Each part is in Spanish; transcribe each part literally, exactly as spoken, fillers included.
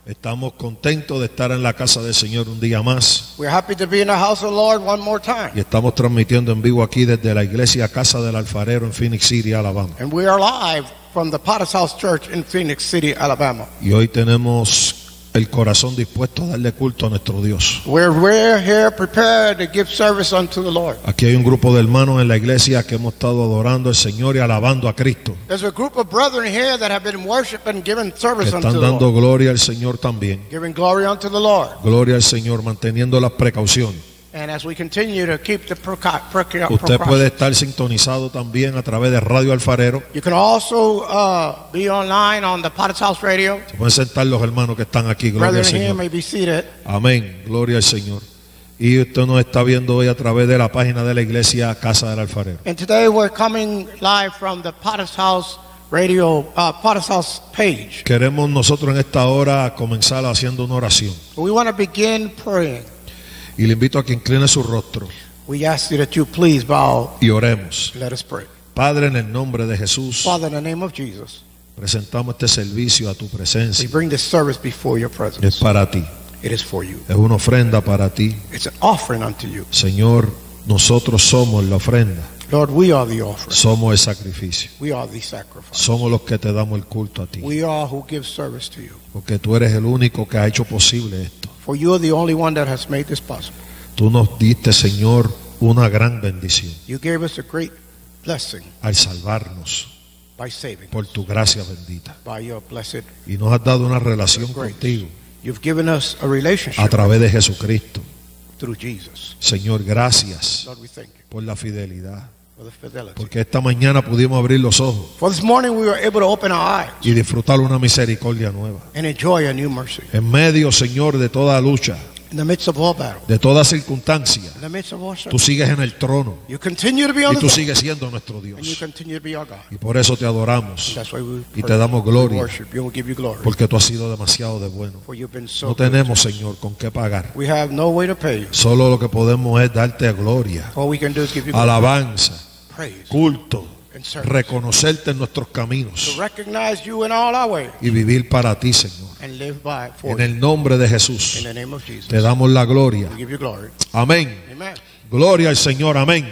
Estamos contentos de estar en la casa del Señor un día más. We're happy to be in the house of the Lord one more time. Y estamos transmitiendo en vivo aquí desde la iglesia Casa del Alfarero en Phoenix City, Alabama. And we are live from the Potter's House Church in Phoenix City, Alabama. Y hoy tenemos el corazón dispuesto a darle culto a nuestro Dios. We're, we're here prepared to give service unto the Lord. Aquí hay un grupo de hermanos en la iglesia que hemos estado adorando al Señor y alabando a Cristo. There's a group of brethren here that have been worshiping and giving Que service unto están the dando Lord. gloria al Señor también. Giving glory unto the Lord. Gloria al Señor, manteniendo las precauciones. And as we continue to keep the preca- preca- Usted puede precautions. estar sintonizado también a través de Radio Alfarero. You can also uh, be online on the Potter's House Radio. Se pueden sentar los hermanos que están aquí. Gloria al Brethren here Señor. may be seated. Amén. Gloria al Señor. Y usted nos está viendo hoy a través de la página de la iglesia Casa del Alfarero. And today we're coming live from the Potter's House Radio, uh, Potter's House page. Queremos nosotros en esta hora comenzar haciendo una oración. We want to begin praying. Y le invito a que incline su rostro We ask you that you please bow. y oremos. Let us pray. Padre, en el nombre de Jesús, Father, in the name of Jesus, presentamos este servicio a tu we presencia. bring this service before your Es presence. para ti. It is for you. Es una ofrenda para ti. It's an offering unto you. Señor, nosotros somos la ofrenda. Lord, we are the offering. Somos el sacrificio. We are the sacrifice. Somos los que te damos el culto a ti. We are who give service to you. Porque tú eres el único que ha hecho posible esto. For you are the only one that has made this possible. Tú nos diste, Señor, una gran bendición You gave us a great blessing al salvarnos by saving por us, tu gracia bendita. by your blessed. Y nos has dado una relación Grace. contigo You've given us a relationship a través de Jesucristo. through Jesus. Señor, gracias Lord, we thank you por la fidelidad. for the fidelity. Porque esta mañana pudimos abrir los ojos For this morning we were able to open our eyes y disfrutar una misericordia nueva. and enjoy a new mercy En medio, Señor, de toda lucha, in the midst of all battle, de toda circunstancia, in the midst of all tú circumstances. sigues en el trono You continue to be on y the tú throne, sigues siendo nuestro and you Dios. continue to be our God. Y por eso te adoramos, That's why we Y pray, te damos we gloria. worship you and we give you glory. porque tú has sido demasiado de bueno. For you've been so No good. tenemos, Señor, con qué pagar. We have no way to pay you. Solo lo que podemos es darte gloria, All we can do is give you glory, alabanza, praise, culto, and service. reconocerte en nuestros To caminos recognize you in all our ways y vivir para ti, Señor. and live by for En you. el nombre de Jesús In the name of Jesus, te damos la gloria. we give you glory. Amén. Amen. Gloria al Señor, amén.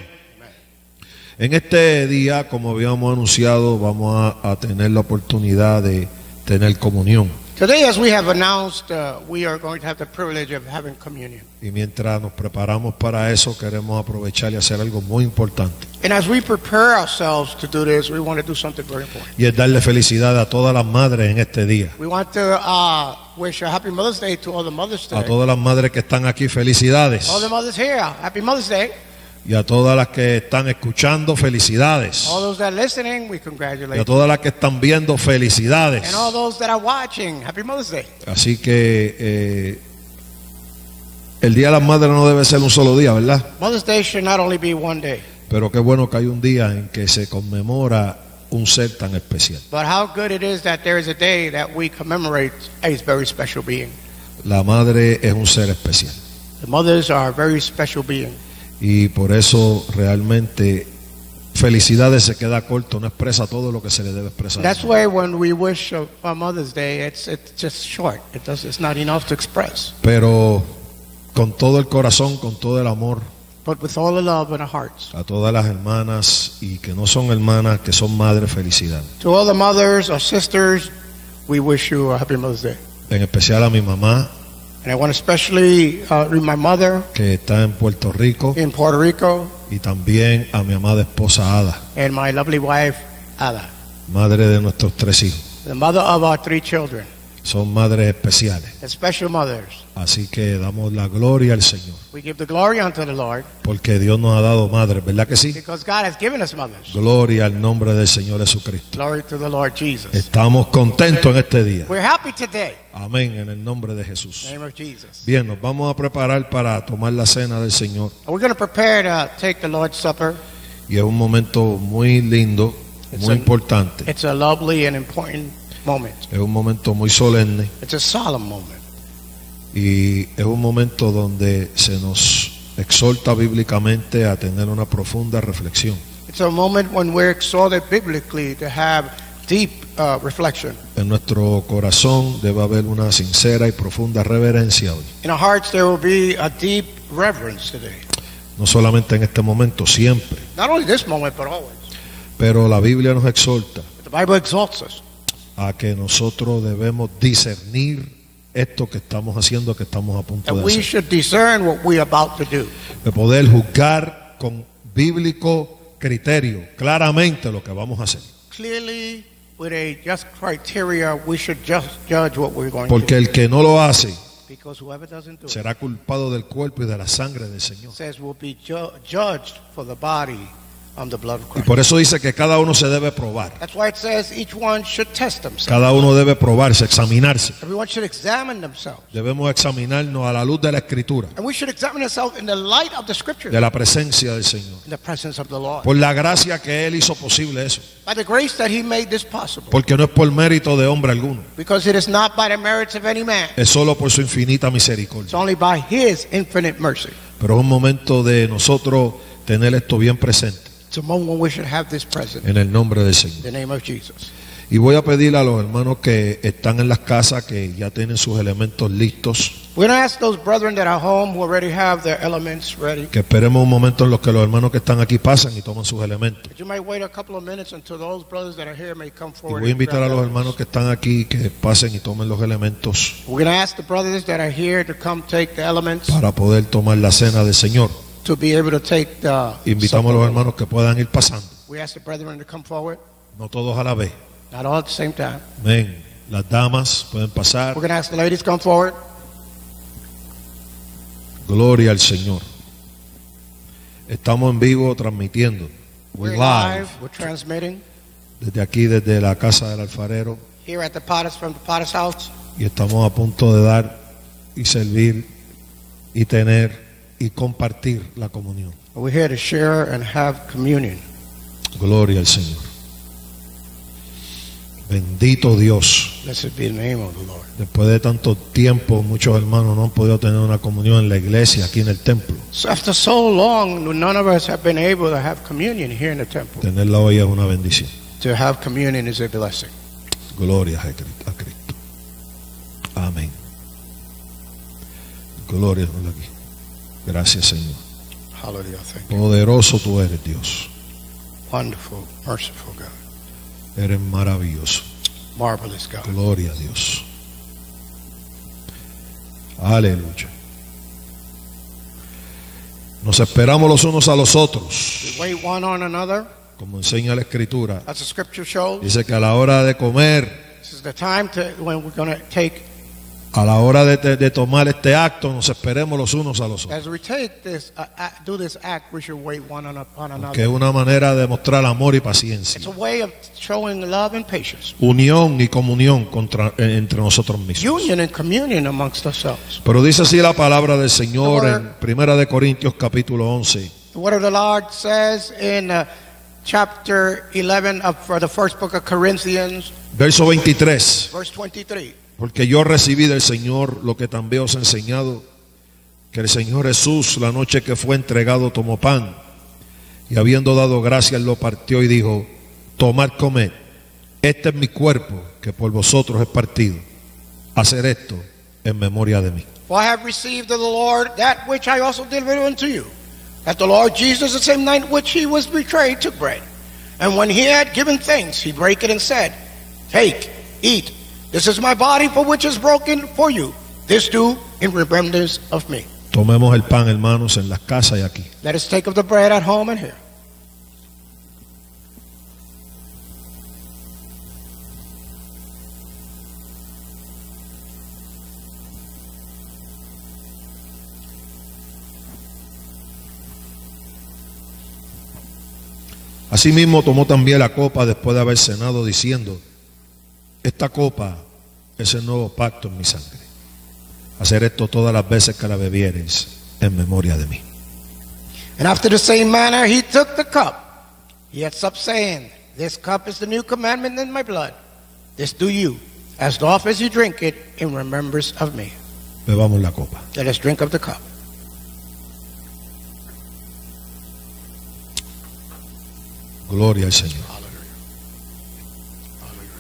En este día, como habíamos anunciado, vamos a, a tener la oportunidad de tener comunión. Today, as we have announced, uh, we are going to have the privilege of having communion. Y mientras nos preparamos para eso, queremos aprovechar y hacer algo muy importante. And as we prepare ourselves to do this, we want to do something very important. Y es darle felicidad a todas las madres en este día. We want to uh, wish a happy Mother's Day to all the mothers A today. todas las madres que están aquí, felicidades. All the mothers here, happy Mother's Day. Y a todas las que están escuchando, felicidades. All those that are listening, we Y congratulate. a todas las que están viendo, felicidades. And all those that are watching, happy Mother's Day. Así que eh, el Día de las Madres no debe ser un solo día, ¿verdad? Mother's Day should not only be one day, Pero qué bueno que hay un día en que se conmemora un ser tan especial. but how good it is that there is a day that we commemorate a very special being. La madre es un ser especial. The mothers are a very special being. Y por eso realmente felicidades se queda corto, no expresa todo lo que se le debe expresar. That's why when we wish a, a Mother's Day, it's it's just short. It does. It's not enough to express. Pero con todo el corazón, con todo el amor, But with all the love in our hearts, a todas las hermanas y que no son hermanas, que son madres, felicidad. to all the mothers or sisters, we wish you a happy Mother's Day. En especial a mi mamá, And I want to especially uh, read my mother que está en Puerto Rico, in Puerto Rico y también a mi amada esposa Ada, and my lovely wife Ada, madre de nuestros tres hijos. the mother of our three children, Son madres especiales. and special mothers. Así que damos la gloria al Señor, We give the glory unto the Lord porque Dios nos ha dado madres, ¿verdad que sí? because God has given us mothers. Gloria al nombre del Señor Jesucristo. Glory to the Lord Jesus. Estamos contentos en este día. We're happy today. Amén, en el nombre de In Jesús. the name of Jesus. Bien, nos vamos a preparar para tomar la cena del Señor. We're going to prepare to take the Lord's Supper. Y es un momento muy lindo, It's muy a- importante. It's a lovely and important moment. Es un momento muy solemne It's a solemn moment. y es un momento donde se nos exhorta bíblicamente a tener una profunda reflexión. It's a moment when we're exhorted biblically to have deep uh, reflection. En nuestro corazón debe haber una sincera y profunda reverencia hoy. In our hearts there will be a deep reverence today. No solamente en este momento, siempre. Not only this moment, but always. Pero la Biblia nos exhorta The Bible exalts us a que nosotros debemos discernir esto que estamos haciendo, que estamos a punto that de we hacer. should discern what we are about to do. De poder juzgar con bíblico criterio claramente lo que vamos a hacer. Clearly, with a just criteria, we should just judge what we're going Porque to do. el que no lo hace Because whoever doesn't do it será culpado del cuerpo y de la sangre del Señor. says will be ju- judged for the body on the blood of Y Christ. por eso dice que cada uno se debe probar. That's why it says each one should test themselves. Cada uno debe probarse, examinarse. Everyone should examine themselves. Debemos examinarnos a la luz de la Escritura, And we should examine ourselves in the light of the Scripture, de la presencia del Señor. in the presence of the Lord. Por la gracia que Él hizo posible eso. By the grace that He made this possible. Porque no es por mérito de hombre alguno. Because it is not by the merits of any man. Es solo por su infinita It's misericordia. only by His infinite mercy. Pero es un momento de nosotros tener esto bien presente. It's a moment when we should have this present. En el nombre del In Señor. the name of Jesus. Y voy a pedirle a los hermanos que están en las casas que ya tienen sus elementos listos, We're going to ask those brethren that are home who already have their elements ready. que esperemos un momento en los que los hermanos que están aquí pasan y toman sus elementos. But you might wait a couple of minutes until those brothers that are here may come Y forward. voy a and invitar a grab los their hermanos que están aquí que pasen y tomen los elementos We're going to ask the brothers that are here to come take the elements para poder tomar la cena del Señor. to be able to take the Invitamos a los supper. hermanos que puedan ir pasando, We ask the brethren to come forward, no todos a la vez. not all at the same time. Amén. Las damas pueden pasar. We're going to ask the ladies to come forward. Gloria al Señor. Estamos en vivo transmitiendo. We're We're live. live. We're transmitting Desde aquí, desde la casa del alfarero. here at the Potter's from the Potter's house. Y estamos a punto de dar y servir y tener y compartir la comunión. We're here to share and have communion. Gloria al Señor. Bendito Dios. Blessed be the name of the Lord. Después de tanto tiempo, muchos hermanos no han podido tener una comunión en la iglesia, aquí en el templo. So after so long, none of us have been able to have communion here in the temple. Tenerla hoy es una bendición. To have communion is a blessing. Gloria a Cristo. a Cristo. Amén. Gloria a aquí. Gracias, Señor. Hallelujah. Thank you. Poderoso tú eres, Dios. Wonderful, merciful God. Eres maravilloso. Marvelous God. Gloria a Dios. Aleluya. Nos esperamos los unos a los otros. We wait one on another, Como enseña la Escritura. as the scripture shows. Dice que a la hora de comer, This is the time to when we're going to take, a la hora de, de- de tomar este acto, nos esperemos los unos a los otros. as we take this, uh, act, do this act, we should wait one on, on another. Que es una manera de mostrar amor y It's paciencia. a way of showing love and patience. Unión y comunión contra- eh, entre nosotros mismos. Union and communion amongst ourselves. Pero dice así la palabra del Señor en Primera de Corintios capítulo once. The word of the Lord says in uh, chapter eleven of for the first book of Corinthians, Verso veintitrés. verse twenty-three. Porque yo recibí del Señor lo que también os he enseñado, que el Señor Jesús, la noche que fue entregado, tomó pan, y habiendo dado gracias, lo partió y dijo: tomad, comed, este es mi cuerpo, que por vosotros es partido. Hacer esto en memoria de mí. For I have received of the Lord that which I also delivered unto you, that the Lord Jesus, the same night which he was betrayed, took bread. And when he had given thanks, he brake it and said, take, eat. This is my body for which is broken for you. This do in remembrance of me. Tomemos el pan, hermanos, en las casas y aquí. Let us take of the bread at home and here. Asimismo tomó también la copa después de haber cenado, diciendo: esta copa es el nuevo pacto en mi sangre. Hacer esto todas las veces que la bebieres en memoria de mí. And after the same manner he took the cup. He had supped, saying, this cup is the new commandment in my blood. This do you, as oft as you drink it, in remembrance of me. Bebamos la copa. Let us drink of the cup. Gloria al Señor. Hallelujah. Hallelujah.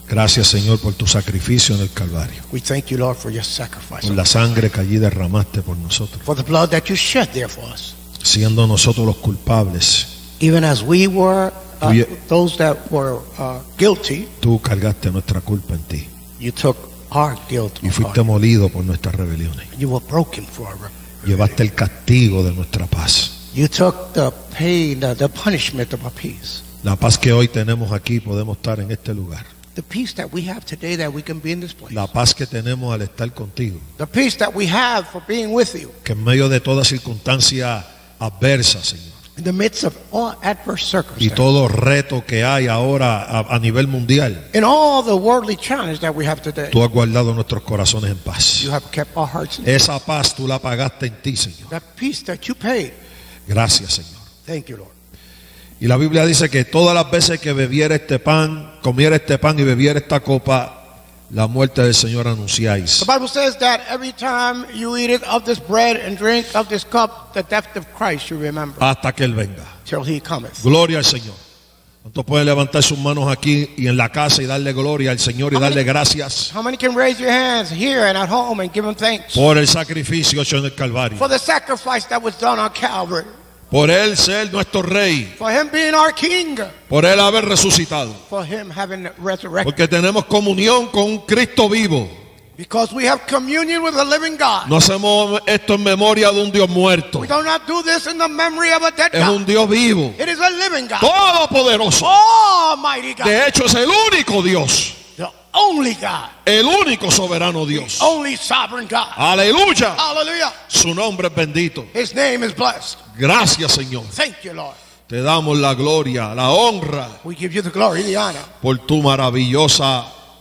Gracias, Señor, por tu sacrificio en el Calvario, We thank you, Lord, for your sacrifice, por la sangre que allí derramaste por nosotros, for the blood that you shed there for us. siendo nosotros los culpables. Even as we were uh, Tú- those that were uh, guilty, Tú cargaste nuestra culpa en ti you took our guilt y upon fuiste you. molido por nuestras rebeliones. You were broken for our Llevaste el castigo de nuestra paz. You took the pain, the, the punishment of our peace. La paz que hoy tenemos aquí, podemos estar en este lugar. The peace that we have today, that we can be in this place. La paz que tenemos al estar contigo, The peace that we have for being with you que en medio de toda circunstancia adversa, Señor, in the midst of all adverse y circumstances, todo reto que hay ahora a, a nivel mundial, in all the worldly challenge that we have today. tú has guardado nuestros corazones en paz. You have kept our hearts in Esa paz tú la pagaste en ti, Señor. that peace that you paid. Gracias, Señor. Thank you, Lord. Y la Biblia dice que todas las veces que bebiera este pan, comiera este pan y bebiera esta copa, la muerte del Señor anunciáis. The Bible says that every time you eat it of this bread and drink of this cup, the death of Christ you remember Hasta que Él venga. till he cometh. Gloria al Señor. ¿Cuántos pueden levantar sus manos aquí y en la casa y darle gloria al Señor y darle gracias How many can raise your hands here and at home and give him thanks por el sacrificio hecho en el Calvario? for the sacrifice that was done on Calvary, Por Él ser nuestro Rey, for him being our King, por Él haber resucitado. for him having resurrected? Porque tenemos comunión con un Cristo vivo. Because we have communion with the living God. No hacemos esto en memoria de un Dios muerto. We do not do this in the memory of a dead Es un God. Dios vivo, It is a living God, todopoderoso. almighty God, De hecho es el único Dios, the only God, el único soberano Dios. only sovereign God. Aleluya. Hallelujah. Su nombre es bendito. His name is blessed. Gracias, Señor. Thank you, Lord. Te damos la gloria, la honra We give you the glory, the honor por tu maravillosa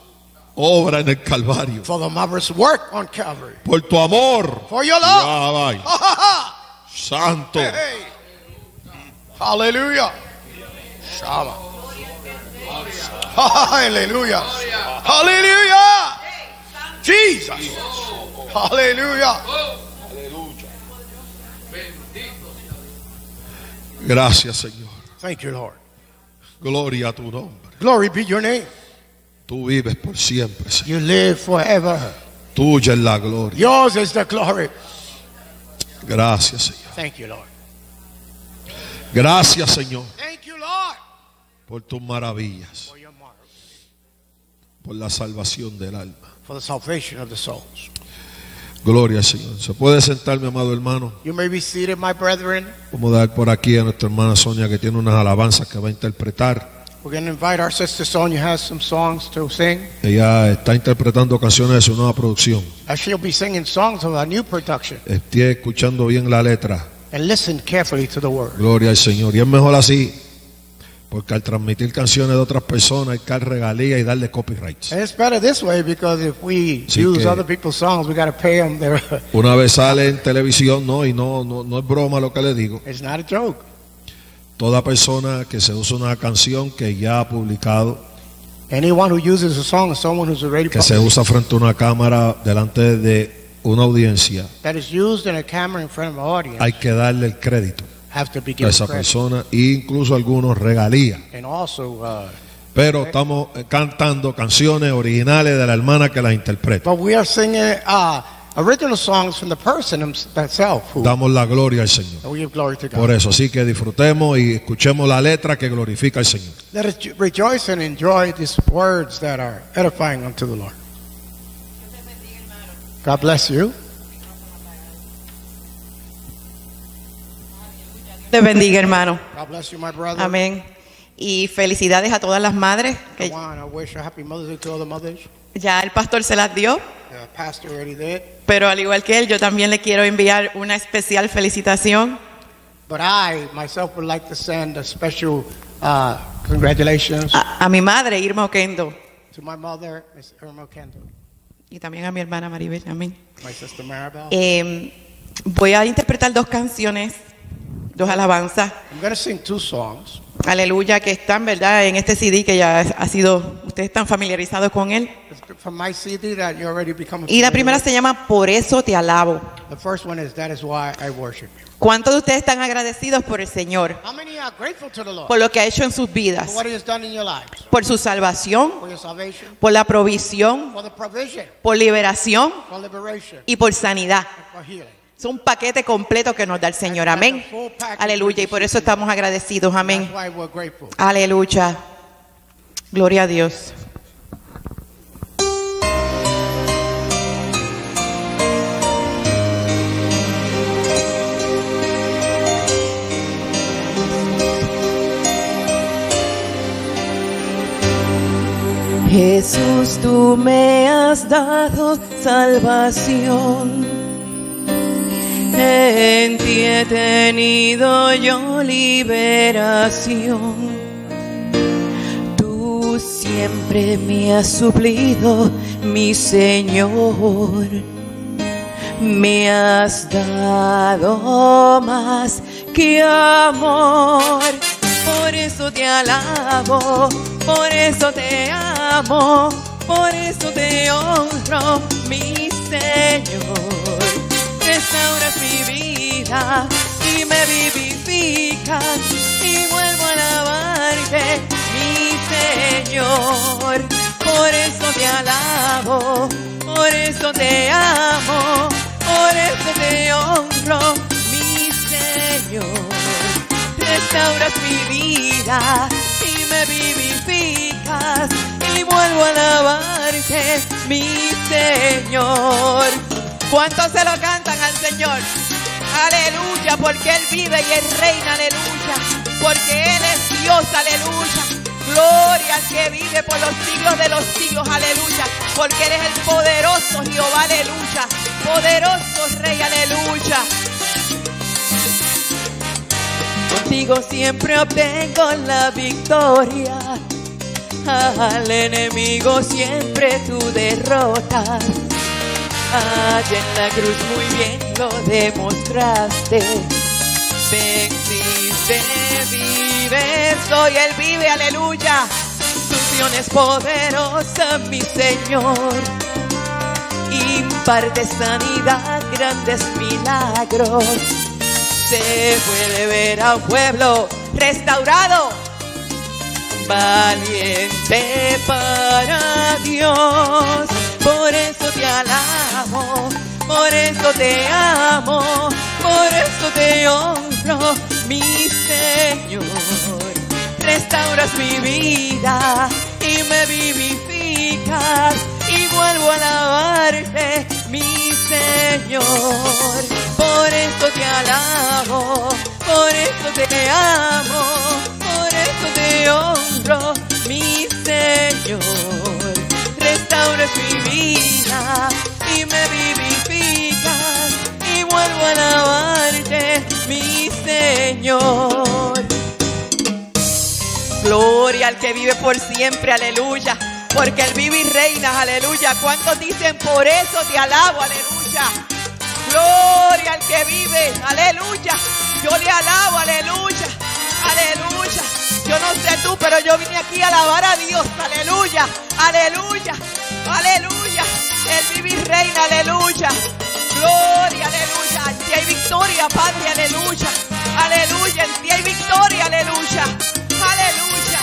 obra en el Calvario, for the marvelous work on Calvary, por tu amor. for your love. Ya, vaya. Ha, ha, ha. Santo. Hey. Hallelujah. Shama. Hallelujah. Hallelujah. Jesus. Hallelujah. Gracias, Señor. Thank you, Lord. Gloria a tu nombre. Glory be your name. Tú vives por siempre, Señor. You live forever. Tuya es la gloria. Yours is the glory. Gracias, Señor. Thank you, Lord. Gracias, Señor, Thank you, Lord, por tus maravillas, for your marvel, por la salvación del alma. for the salvation of the souls. Gloria al Señor. ¿Se puede sentar, mi amado hermano? You may be seated, my brethren. Vamos a dar por aquí a nuestra hermana Sonia, que tiene unas alabanzas que va a interpretar. We're going to invite our sister Sonia, has some songs to sing. Ella está interpretando canciones de su nueva producción. As she'll be singing songs of our new production. Estoy escuchando bien la letra. And listen carefully to the word. Gloria al Señor. Y es mejor así, porque al transmitir canciones de otras personas hay que dar regalías y darle copyrights. And it's better this way because if we Sí use que- other people's songs, we got to pay them. Their, Una vez sale en televisión, no, y no, no, no es broma lo que le digo. it's not a joke. Toda persona que se usa una canción que ya ha publicado, Anyone who uses a song is someone who's already que se published. usa frente a una cámara delante de una audiencia, That is used in a camera in front of an audience. hay que darle el crédito have to be a given esa credit. persona e incluso algunos regalías. And also, uh, Pero estamos eh, cantando canciones originales de la hermana que las interpreta. but we are singing uh, original songs from the person himself. Who Damos la gloria al Señor. so we give glory to God. Por eso, así que disfrutemos y escuchemos la letra que glorifica al Señor. Let us rejoice and enjoy these words that are edifying unto the Lord. God bless you. Te bendiga, hermano. God bless you, my brother. Amén. Y felicidades a todas las madres, I que want to wish a happy Mother's Day to all the mothers. ya el pastor se las dio, The pastor already did. pero al igual que él, yo también le quiero enviar una especial felicitación But I myself would like to send a special uh, congratulations a, a mi madre, Irma Oquendo, to my mother, Miss Irma Kendall, y también a mi hermana Maribel. Amén. my sister Maribel. Eh, voy a interpretar dos canciones, dos alabanzas, I'm going to sing two songs. aleluya, que están, ¿verdad?, en este C D que ya ha sido, ustedes están familiarizados con él. It's from my C D that you already become Y la familiar primera with. se llama Por eso te alabo. The first one is, that is why I worship you. ¿Cuántos de ustedes están agradecidos por el Señor? How many are grateful to the Lord Por lo que ha hecho en sus vidas, for what he has done in your lives? por su salvación, For your salvation, por la provisión, for the provision, por liberación for liberation, y por sanidad. for healing. Es un paquete completo que nos da el Señor. Amén. Aleluya. Y por eso estamos agradecidos. Amén. That's why we're grateful. Aleluya. Gloria a Dios. Jesús, tú me has dado salvación. En ti he tenido yo liberación. Tú siempre me has suplido, mi Señor. Me has dado más que amor. Por eso te alabo, por eso te amo, por eso te honro, mi Señor. Restauras mi vida y me vivificas y vuelvo a alabarte, mi Señor. Por eso te alabo, por eso te amo, por eso te honro, mi Señor. Restauras mi vida y me vivificas y vuelvo a alabarte, mi Señor. ¿Cuántos se lo cantan al Señor? Aleluya, porque Él vive y Él reina, aleluya. Porque Él es Dios, aleluya. Gloria al que vive por los siglos de los siglos, aleluya. Porque Él es el poderoso Jehová, aleluya. Poderoso Rey, aleluya. Contigo siempre obtengo la victoria. Al enemigo siempre tú derrotas. Allá en la cruz muy bien lo demostraste. Venciste, vives, hoy Él vive, aleluya. Tu unción es poderosa, mi Señor. Imparte sanidad, grandes milagros. Se puede ver a un pueblo restaurado, valiente para Dios. Por eso te alabo, por eso te amo, por eso te honro, mi Señor. Restauras mi vida y me vivificas y vuelvo a alabarte, mi Señor. Por eso te alabo, por eso te amo, por eso te honro, mi Señor. Restauras mi vida y me vivificas y vuelvo a alabarte, mi Señor. Gloria al que vive por siempre, aleluya. Porque Él vive y reina, aleluya. ¿Cuántos dicen por eso te alabo, aleluya? Gloria al que vive, aleluya. Yo le alabo, aleluya, aleluya. Yo no sé tú, pero yo vine aquí a alabar a Dios, aleluya, aleluya, aleluya. Él vive y reina, aleluya. Gloria, aleluya. En ti hay victoria, Padre, aleluya, aleluya. En ti hay victoria, aleluya, aleluya.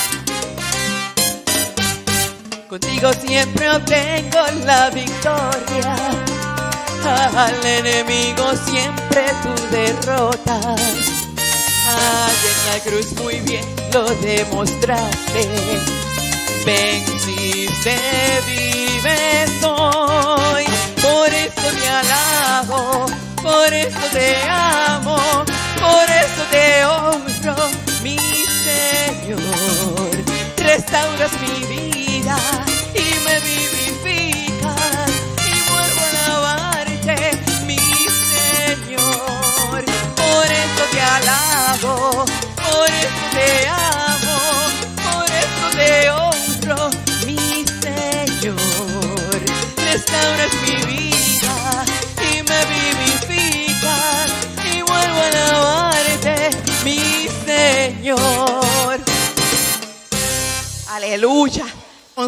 Contigo siempre obtengo la victoria. Al enemigo siempre tú derrotas. Allá en la cruz muy bien lo demostraste. Venciste, vives hoy. Por eso te alabo, por eso te amo, por eso te honro, mi Señor. Restauras mi vida y me vivificas y vuelvo a alabarte, mi Señor. Por eso te alabo, por eso te amo, por eso te honro, mi Señor. Restauras mi vida y me vivificas y vuelvo a alabarte, mi Señor. Aleluya.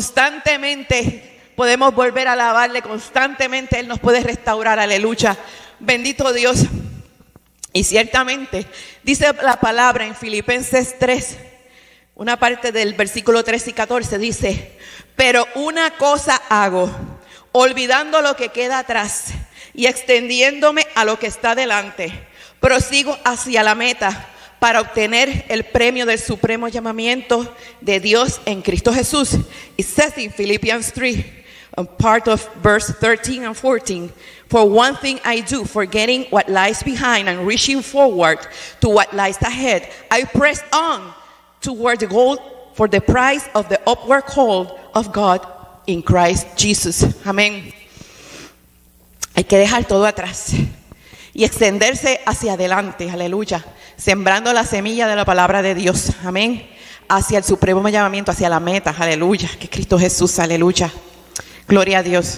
Constantemente podemos volver a alabarle, constantemente Él nos puede restaurar, aleluya. Bendito Dios. Y ciertamente dice la palabra en Filipenses tres, una parte del versículo trece y catorce, dice: pero una cosa hago, olvidando lo que queda atrás y extendiéndome a lo que está delante, prosigo hacia la meta para obtener el premio del supremo llamamiento de Dios en Cristo Jesús. It says in Philippians three, a part of verse thirteen and fourteen, for one thing I do, forgetting what lies behind and reaching forward to what lies ahead, I press on toward the goal for the prize of the upward call of God in Christ Jesus. Amén. Hay que dejar todo atrás y extenderse hacia adelante, aleluya, sembrando la semilla de la palabra de Dios, amén, hacia el supremo llamamiento, hacia la meta, aleluya, que es Cristo Jesús, aleluya, gloria a Dios.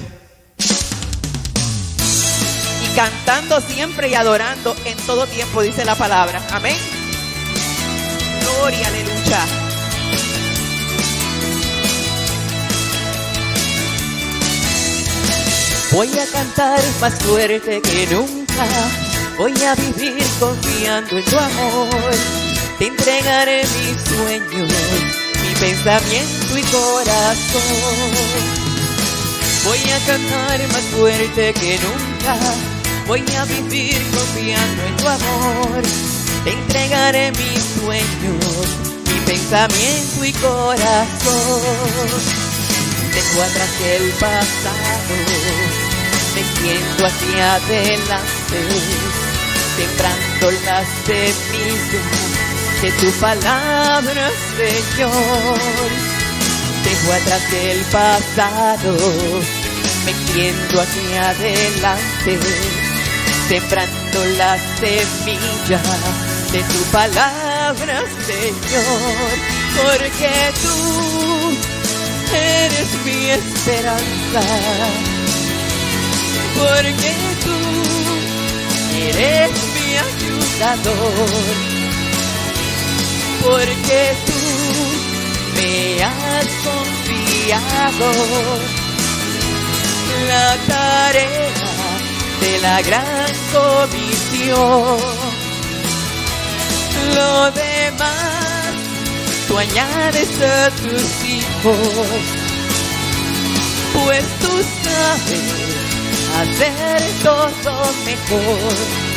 Y cantando siempre y adorando en todo tiempo, dice la palabra, amén, gloria, aleluya. Voy a cantar más fuerte que nunca, voy a vivir confiando en tu amor. Te entregaré mis sueños, mi pensamiento y corazón. Voy a cantar más fuerte que nunca, voy a vivir confiando en tu amor. Te entregaré mis sueños, mi pensamiento y corazón. Dejo atrás el pasado, me siento hacia adelante, sembrando las semillas de tu palabra, Señor. Dejo atrás el pasado, me siento hacia adelante, sembrando las semillas de tu palabra, Señor. Porque tú eres mi esperanza, porque tú eres mi ayudador, porque tú me has confiado la tarea de la gran comisión. Lo demás tú añades a tus hijos, pues tú sabes hacer todo mejor.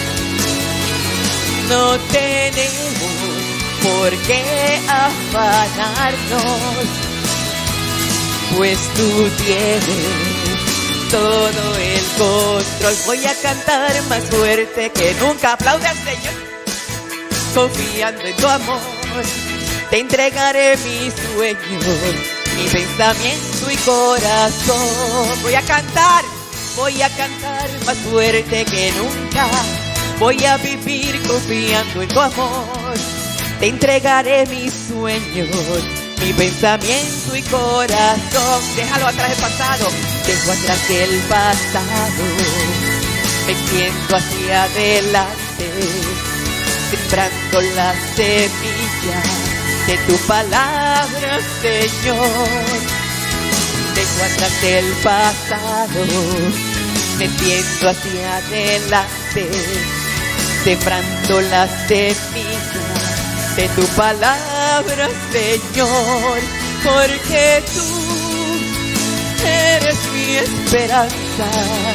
No tenemos por qué afanarnos, pues tú tienes todo el control. Voy a cantar más fuerte que nunca, aplaude al Señor, confiando en tu amor. Te entregaré mis sueños, mi pensamiento y corazón. Voy a cantar, voy a cantar más fuerte que nunca, voy a vivir confiando en tu amor. Te entregaré mis sueños, mi pensamiento y corazón. Déjalo atrás el pasado, dejo atrás el pasado, me siento hacia adelante, sembrando las semillas de tu palabra, Señor. Dejo atrás el pasado, me siento hacia adelante, sembrando las semillas de tu palabra, Señor. Porque tú eres mi esperanza,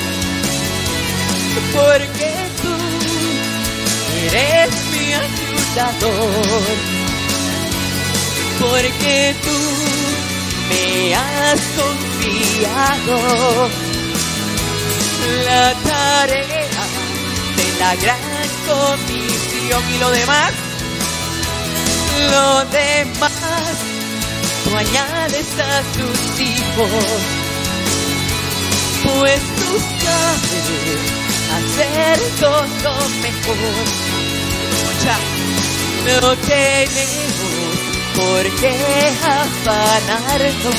porque tú eres mi ayudador, porque tú me has confiado la tarea de la gran comisión. Y lo demás, lo demás tú añades a tus hijos, pues tú sabes hacer todo mejor. Escucha, no tenemos por qué afanarnos,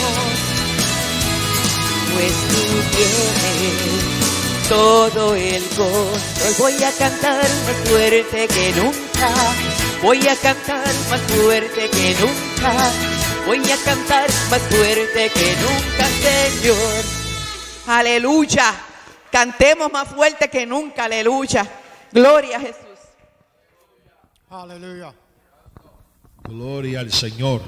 pues tú tienes todo el control. Voy a cantar más fuerte que nunca, voy a cantar más fuerte que nunca, voy a cantar más fuerte que nunca, Señor. Aleluya. Cantemos más fuerte que nunca, aleluya. Gloria a Jesús. Hallelujah. Gloria al Señor.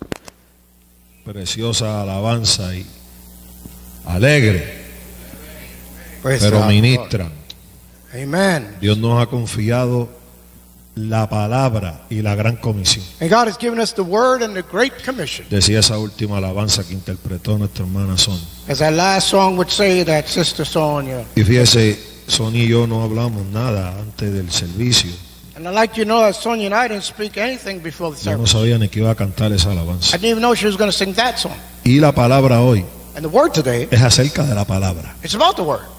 Preciosa alabanza y alegre, Praise pero God. ministran. Amen. Dios nos ha confiado la palabra y la gran comisión. And God has given us the word and the great commission. Decía esa última alabanza que interpretó nuestra hermana Sonia. As that last song would say, that Sister Sonia. Y fíjese, Sonia y yo no hablamos nada antes del servicio. And I'd like you to know that Sonia and I didn't speak anything before the Yo no service. sabía ni que iba a cantar esa I alabanza. didn't even know she was going to sing that song. Y la palabra hoy And the word today, es acerca de la palabra. it's about the word.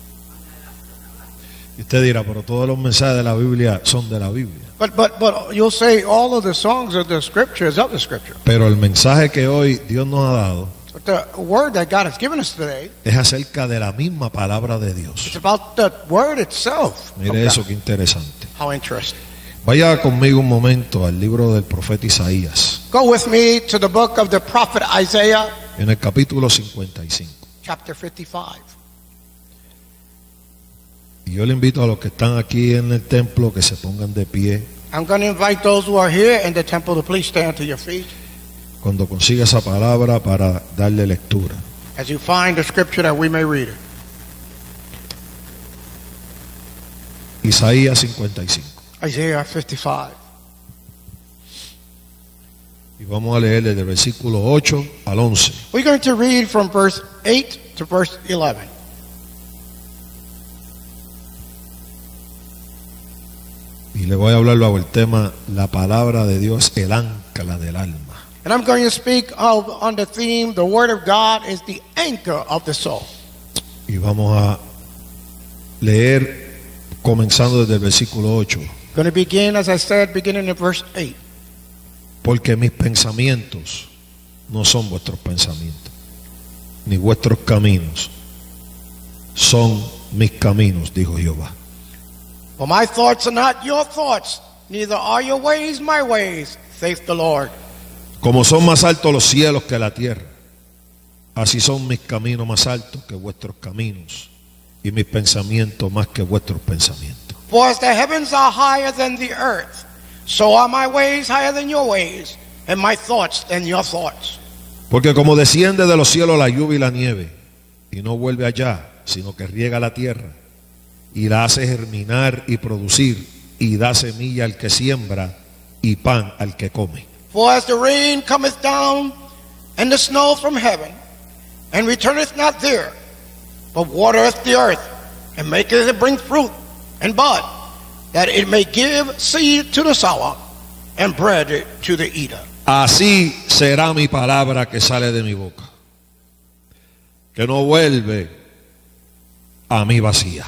Y usted dirá, pero todos los mensajes de la Biblia son de la Biblia. But but but you'll say all of the songs of the scripture is of the scripture. Pero el mensaje que hoy Dios nos ha dado But the word that God has given us today, es acerca de la misma palabra de Dios. it's about the word itself. of Mire God. eso, qué interesante. How interesting. Vaya conmigo un momento al libro del profeta Isaías, Go with me to the book of the prophet Isaiah, en el capítulo cincuenta y cinco. chapter fifty-five. Y yo le invito a los que están aquí en el templo que se pongan de pie. I'm going to invite those who are here in the temple to please stand to your feet Cuando consiga esa palabra para darle lectura. as you find the scripture that we may read it. Isaías cincuenta y cinco. Isaiah fifty-five. Y vamos a leer desde el versículo ocho al once. We're going to read from verse eight to verse eleven. Y le voy a hablar bajo el tema, la palabra de Dios, el ancla del alma. And I'm going to speak of, on the theme, the word of God is the anchor of the soul. Y vamos a leer comenzando desde el versículo ocho. Going to begin, as I said, beginning in verse eight. Porque mis pensamientos no son vuestros pensamientos, ni vuestros caminos son mis caminos, dijo Jehová. For my thoughts are not your thoughts, neither are your ways my ways, saith the Lord. Como son más altos los cielos que la tierra, así son mis caminos más altos que vuestros caminos, y mis pensamientos más que vuestros pensamientos. For as the heavens are higher than the earth, so are my ways higher than your ways, and my thoughts than your thoughts. Porque como desciende de los cielos la lluvia y la nieve, y no vuelve allá, sino que riega la tierra, y la hace germinar y producir, y da semilla al que siembra, y pan al que come. For as the rain cometh down, and the snow from heaven, and returneth not there, but watereth the earth, and maketh it bring fruit and bud, that it may give seed to the sower, and bread to the eater. Así será mi palabra que sale de mi boca, que no vuelve a mí vacía,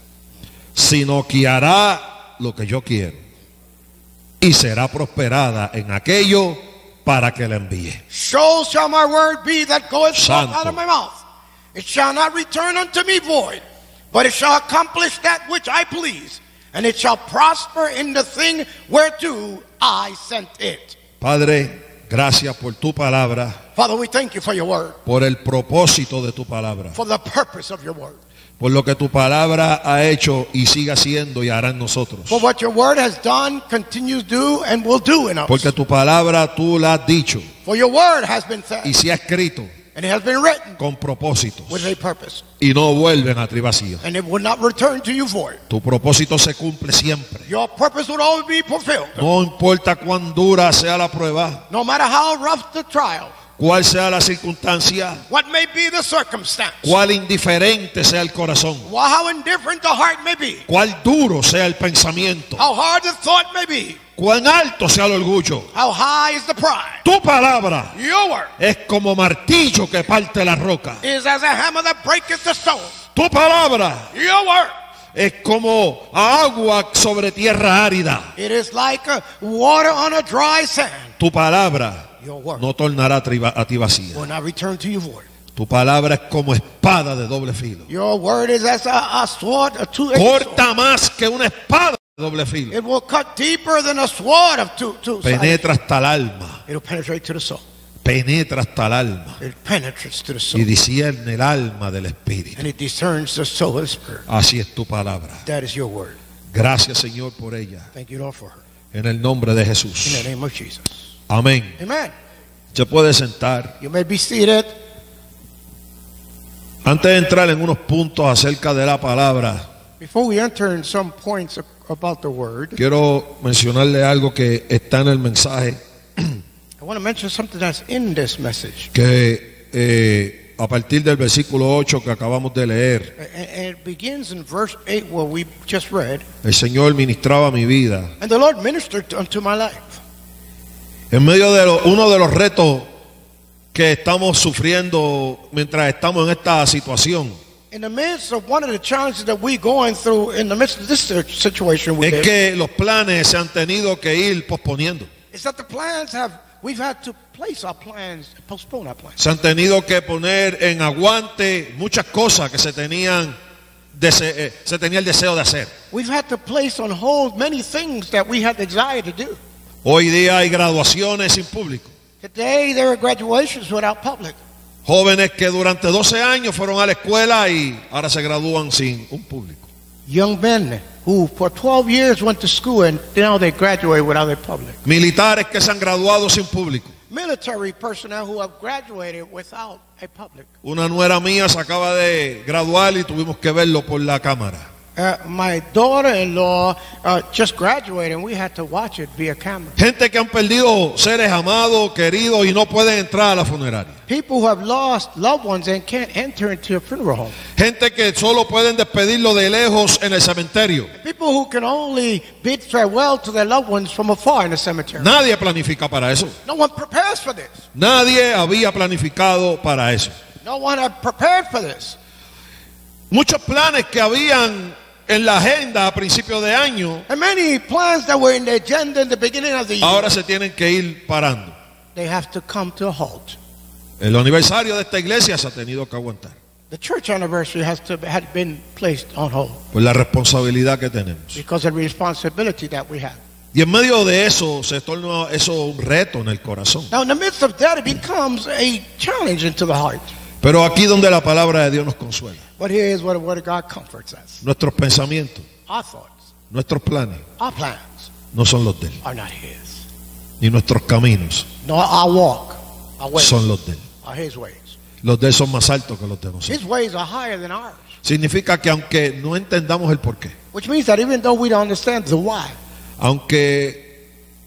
sino que hará lo que yo quiero, y será prosperada en aquello para que la envíe. So shall my word be that goeth forth Santo. out of my mouth. It shall not return unto me void, but it shall accomplish that which I please, and it shall prosper in the thing whereto I sent it. Padre, gracias por tu palabra, Father, we thank you for your word, por el propósito de tu palabra, for the purpose of your word, por lo que tu palabra ha hecho y sigue haciendo y hará en nosotros. for what your word has done, continues to do, and will do in us. Porque tu palabra tú la has dicho For your word has been said, y se ha escrito and it has been written con propósitos with a purpose, y no vuelven a ti vacío. and it will not return to you void. Tu propósito se cumple siempre. Your purpose will always be fulfilled, No importa cuán dura sea la prueba, no matter how rough the trial, cuál sea la circunstancia, what may be the circumstance, cuál indiferente sea el corazón, or how indifferent the heart may be, cuál duro sea el pensamiento, how hard the thought may be, cuán alto sea el orgullo. how high is the pride. Tu palabra Your word es como martillo que parte la roca. is as a hammer that breaketh the stone. Tu palabra Your word, es como agua sobre tierra árida. it is like uh, water on a dry sand. Tu palabra Your word no tornará a ti va- a ti vacía. will not return to you void. Tu palabra es como espada de doble filo. Your word is as a, a sword, a two-edged sword. Corta más que una espada de doble filo. It will cut deeper than a sword of two, two sides. Penetra hasta el alma, It will penetrate to the soul. penetra hasta el alma It penetrates to the y soul. discierne el alma del espíritu. And it discerns the soul and spirit. Así es tu palabra. That is your word. Gracias, Señor, por ella. Thank you, Lord, for her. En el nombre de In Jesús. the name of Jesus. Amén. Amen. Se puede sentar. You may be seated. Antes de entrar en unos puntos acerca de la palabra, Before we enter in some points about the word, quiero mencionarle algo que está en el mensaje, I want to mention something that's in this message. que eh, a partir del versículo ocho que acabamos de leer, And and it begins in verse eight where we just read. el Señor ministraba mi vida. And the Lord ministered unto my life. En medio de lo- uno de los retos que estamos sufriendo mientras estamos en esta situación, In the midst of one of the challenges that we're going through, in the midst of this situation we're es in, que los planes se han tenido que ir posponiendo. is that the plans have, we've had to place our plans, postpone our plans. Se han tenido que poner en aguante muchas cosas que se tenían dese- eh, se tenía el deseo de hacer. We've had to place on hold many things that we had the desire to do. Hoy día hay graduaciones sin público. Today there are graduations without public. Jóvenes que durante doce años fueron a la escuela y ahora se gradúan sin un público. Young men who for twelve years went to school and now they graduate without a public. Militares que se han graduado sin público. Military personnel who have graduated without a public. Una nuera mía se acaba de graduar y tuvimos que verlo por la cámara. Uh, my daughter-in-law uh, just graduated and we had to watch it via camera. Gente que han perdido seres amados, queridos y no pueden entrar a la funeraria. People who have lost loved ones and can't enter into a funeral home. Gente que solo pueden despedirlo de lejos en el cementerio. People who can only bid farewell to their loved ones from afar in the cemetery. Nadie planifica para eso. No one prepares for this. Nadie había planificado para eso. No one had prepared for this. Muchos planes que habían en la agenda a principios de año, And many plans that were in the agenda in the beginning of the year, ahora se tienen que ir parando. they have to come to a halt. El aniversario de esta iglesia se ha tenido que aguantar The church anniversary has to had been placed on hold por la responsabilidad que tenemos. because of the responsibility that we have. Y en medio de eso se torna eso un reto en el corazón. Now, in the midst of that, it becomes a challenge into the heart. Pero aquí donde la palabra de Dios nos consuela, But here is where the Word of God comforts us. nuestros pensamientos, Our thoughts, nuestros planes our plans no son los de Él, are not His. ni nuestros caminos Nor our walk, our ways, son los de Él. are His ways. Los de Él son más altos que los de nosotros. His ways are higher than ours. Significa que aunque no entendamos el porqué, Which means that even though we don't understand the why, aunque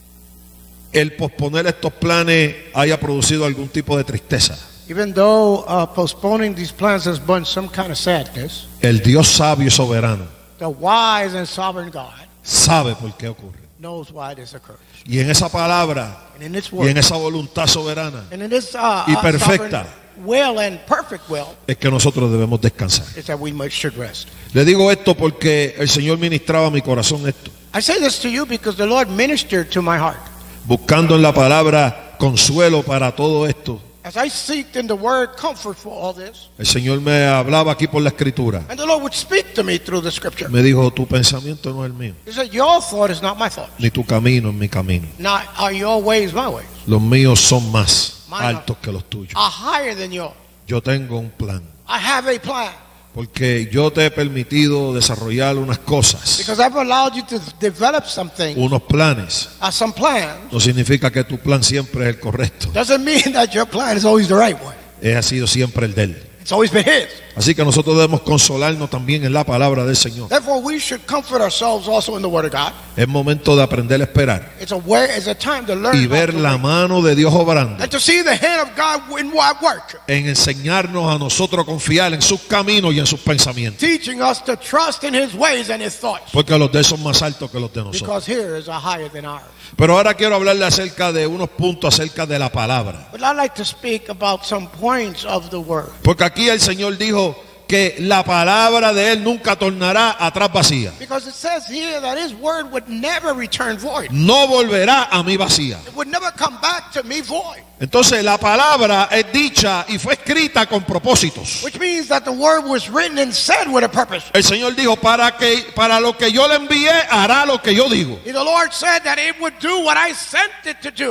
el posponer estos planes haya producido algún tipo de tristeza, even though uh, postponing these plans has brought some kind of sadness, el Dios sabio y soberano the wise and sovereign God sabe por qué ocurre. knows why this occurs. Y en esa palabra And in this y word, en esa voluntad soberana and in this uh, y uh, perfecta. sovereign will and perfect will, es que nosotros debemos descansar. is that we must should rest. Le digo esto porque el Señor ministraba a mi corazón esto, I say this to you because the Lord ministered to my heart. buscando en la palabra consuelo para todo esto. As I seeked in the word comfort for all this, El Señor me hablaba aquí por la escritura. and the Lord would speak to me through the scripture. Me dijo, tu pensamiento no es el mío, He said, your thought is not my thought. ni tu camino es mi camino. Not are your ways my ways. Los míos son más Mine altos que los tuyos. Are higher than yours. Yo tengo un plan, I have a plan porque yo te he permitido desarrollar unas cosas, because I've allowed you to develop something, unos planes. uh, some plans. No significa que tu plan siempre es el correcto. Doesn't mean that your plan is always the right one. Ha sido siempre el de Él. It's always been His. Así que nosotros debemos consolarnos también en la palabra del Señor. Therefore, we should comfort ourselves also in the Word of God. Es momento de aprender a esperar It's a way, it's a time to learn y how ver to la wait. mano de Dios obrando, And to see the hand of God in at work, en enseñarnos a nosotros a confiar en sus caminos y en sus pensamientos. teaching us to trust in His ways and His thoughts, Porque los de Él son más altos que los de nosotros. because His are higher than ours. Pero ahora quiero hablarle acerca de unos puntos acerca de la palabra. But I'd like to speak about some points of the Word. Porque aquí el Señor dijo que la palabra de Él nunca tornará atrás vacía. Because it says here that His Word would never return void. No volverá a mí vacía. It would never come back to me void. Entonces la palabra es dicha y fue escrita con propósitos. Which means that the Word was written and said with a purpose. El Señor dijo, para que para lo que yo le envié hará lo que yo digo. The Lord said that it would do what I sent it to do.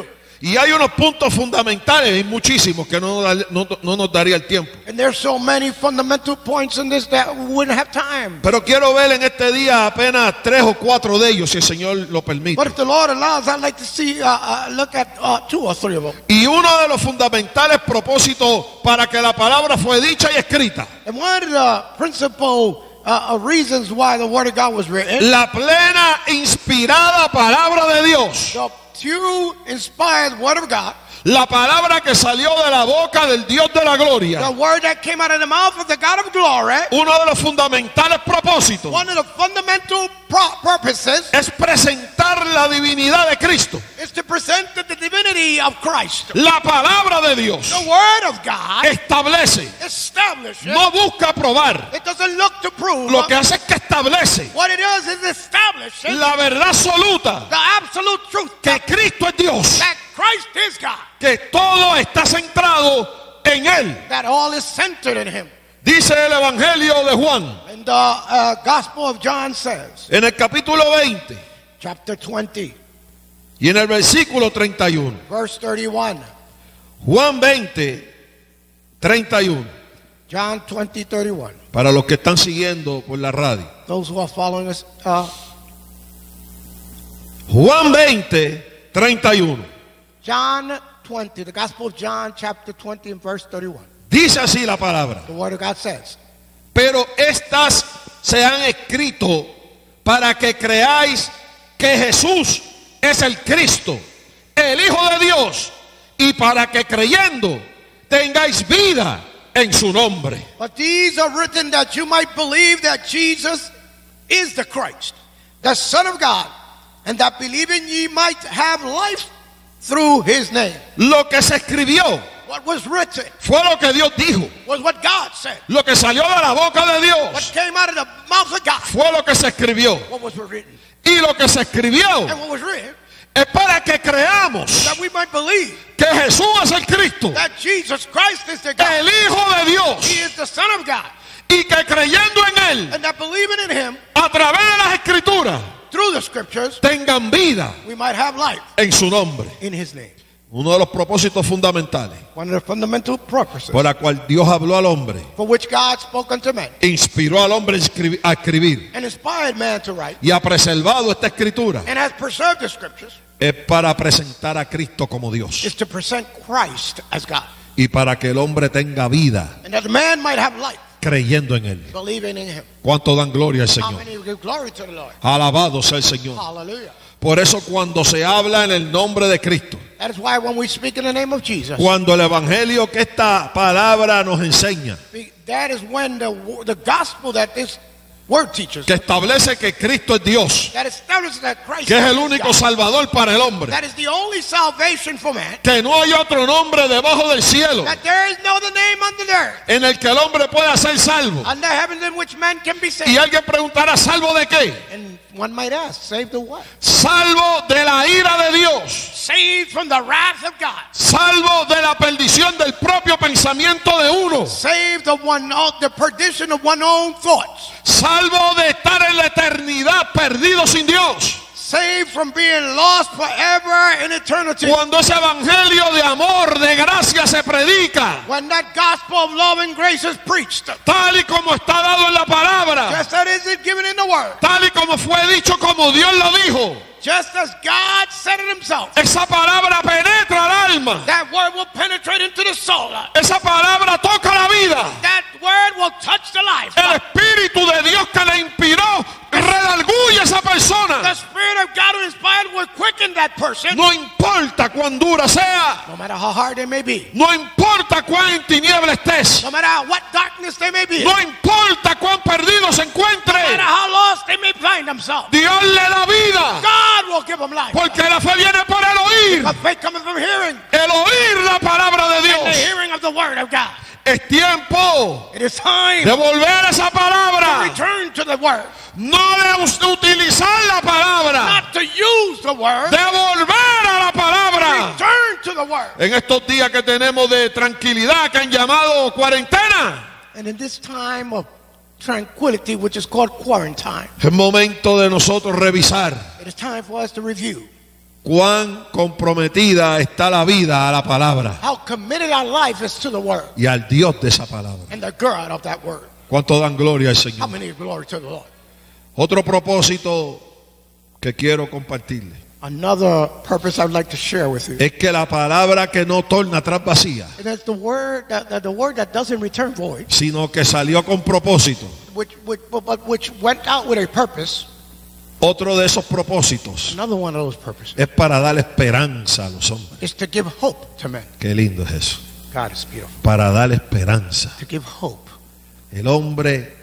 Y hay unos puntos fundamentales, hay muchísimos que no, no, no nos daría el tiempo. And there's so many fundamental points in this that we wouldn't have time. Pero quiero ver en este día apenas tres o cuatro de ellos, si el Señor lo permite. But if the Lord allows, I'd like to see, uh, uh, look at uh, two or three of them. Y uno de los fundamentales propósitos para que la palabra fue dicha y escrita. And one of the principal uh, uh, reasons why the Word of God was written, La plena, inspirada palabra de Dios. the true inspired Word of God, La palabra que salió de la boca del Dios de la gloria. the Word that came out of the mouth of the God of glory, Uno de los fundamentales propósitos one of the fundamental pro- purposes es presentar la divinidad de Cristo. is to present the, the divinity of Christ. La palabra de Dios The Word of God establece, establishes. no busca probar. It doesn't look to prove. Lo que hace es que establece What it does is establish la verdad absoluta the absolute truth que Cristo es Dios, that Christ is God, que todo está centrado en Él. that all is centered in Him. Dice el Evangelio de Juan And the uh, Gospel of John says, en el capítulo veinte chapter twenty, y en el versículo treinta y uno. verse thirty-one. Juan veinte, treinta y uno. John twenty, thirty-one. Para los que están siguiendo por la radio. Those who are following us, uh, Juan veinte, treinta y uno. John twenty, the Gospel of John, chapter twenty, and verse thirty-one. Dice así la palabra. The Word of God says, Pero estas se han escrito para que creáis que Jesús es el Cristo, el Hijo de Dios, y para que creyendo tengáis vida en su nombre. but these are written that you might believe that Jesus is the Christ, the Son of God, and that believing ye might have life through His name. Lo que se escribió What was written fue lo que Dios dijo. was what God said. Lo que salió de la boca de What Dios came out of the mouth of God, fue lo que se escribió. what was written. Y lo que se escribió And what was written, es para que creamos that we might believe que Jesús es el Cristo, that Jesus Christ is the God. el Hijo de He Dios, is the Son of God. y que creyendo en Él, And that believing in Him, a través de las Escrituras, through the Scriptures, tengan vida we might have life en su nombre. in His name. Uno de los propósitos fundamentales One of the fundamental purposes por la cual Dios habló al hombre, for which God spoke unto men inspiró al hombre a escribir, a escribir and inspired man to write y ha preservado esta escritura, and has preserved the Scriptures es para presentar a Cristo como Dios is to present Christ as God. y para que el hombre tenga vida And that the man might have life, creyendo en Él. believing in Him. ¿Cuánto dan gloria al How Señor? many give glory to the Lord? Alabado sea el Señor. Hallelujah. Por eso cuando se habla en el nombre de Cristo, That is why when we speak in the name of Jesus, cuando el evangelio que esta palabra nos enseña, that is when the, the gospel that this word teaches, que establece que Cristo es Dios, that establishes that Christ que es el is único God, salvador para el hombre, that is the only salvation for man, que no hay otro nombre debajo del cielo that there is no other name under the earth, en el que el hombre pueda ser salvo. under heaven in which man can be Y saved. alguien preguntará, ¿salvo de qué? And one might ask, saved the what? Salvo de la ira de Dios, Saved from the wrath of God. salvo de la perdición del propio pensamiento de uno, Saved of one, the perdition of one own thoughts. salvo de estar en la eternidad perdido sin Dios. Saved from being lost forever in eternity. Cuando ese evangelio de amor, de gracia se predica, When that gospel of love and grace is preached, tal y como está dado en la palabra, just as it is given in the word, tal y como fue dicho, como Dios lo dijo, just as God said it Himself, esa palabra penetra al alma, that word will penetrate into the soul. esa palabra toca la vida. That word will touch the life. El Espíritu de Dios que le inspiró redarguye a esa The persona. Spirit of God who inspired will quicken that person, No importa cuán dura sea, no matter how hard they may be, no importa cuán en tiniebla estés, no matter what darkness they may be, no no importa cuán perdido se encuentre, matter how lost they may find themselves. Dios le da vida, God will give them life. porque la fe viene por el oír, But faith cometh from hearing, el oír la palabra de and the Dios. hearing of the word of God. Es tiempo It is time de to volver a esa palabra, return to the word, no de us- utilizar la palabra, not to use the word, de volver a la palabra. return to the word. En estos días que tenemos de tranquilidad que han llamado cuarentena, And in this time of tranquility, which is called quarantine, es momento de nosotros revisar it is time for us to review cuán comprometida está la vida a la palabra How committed our life is to the word y al Dios de esa palabra. and the God of that word. ¿Cuánto dan gloria al How Señor? many give glory to the Lord? Otro propósito que quiero compartirle Another purpose I would like to share with you. es que la palabra que no torna atrás vacía, And it's the word that, that the word that doesn't return void, sino que salió con propósito. which, which, but which went out with a purpose. Otro de esos propósitos Another one of those purposes es para dar esperanza a los hombres. is to give hope to men. Qué lindo es eso. God is beautiful. Para dar esperanza. To give hope. El hombre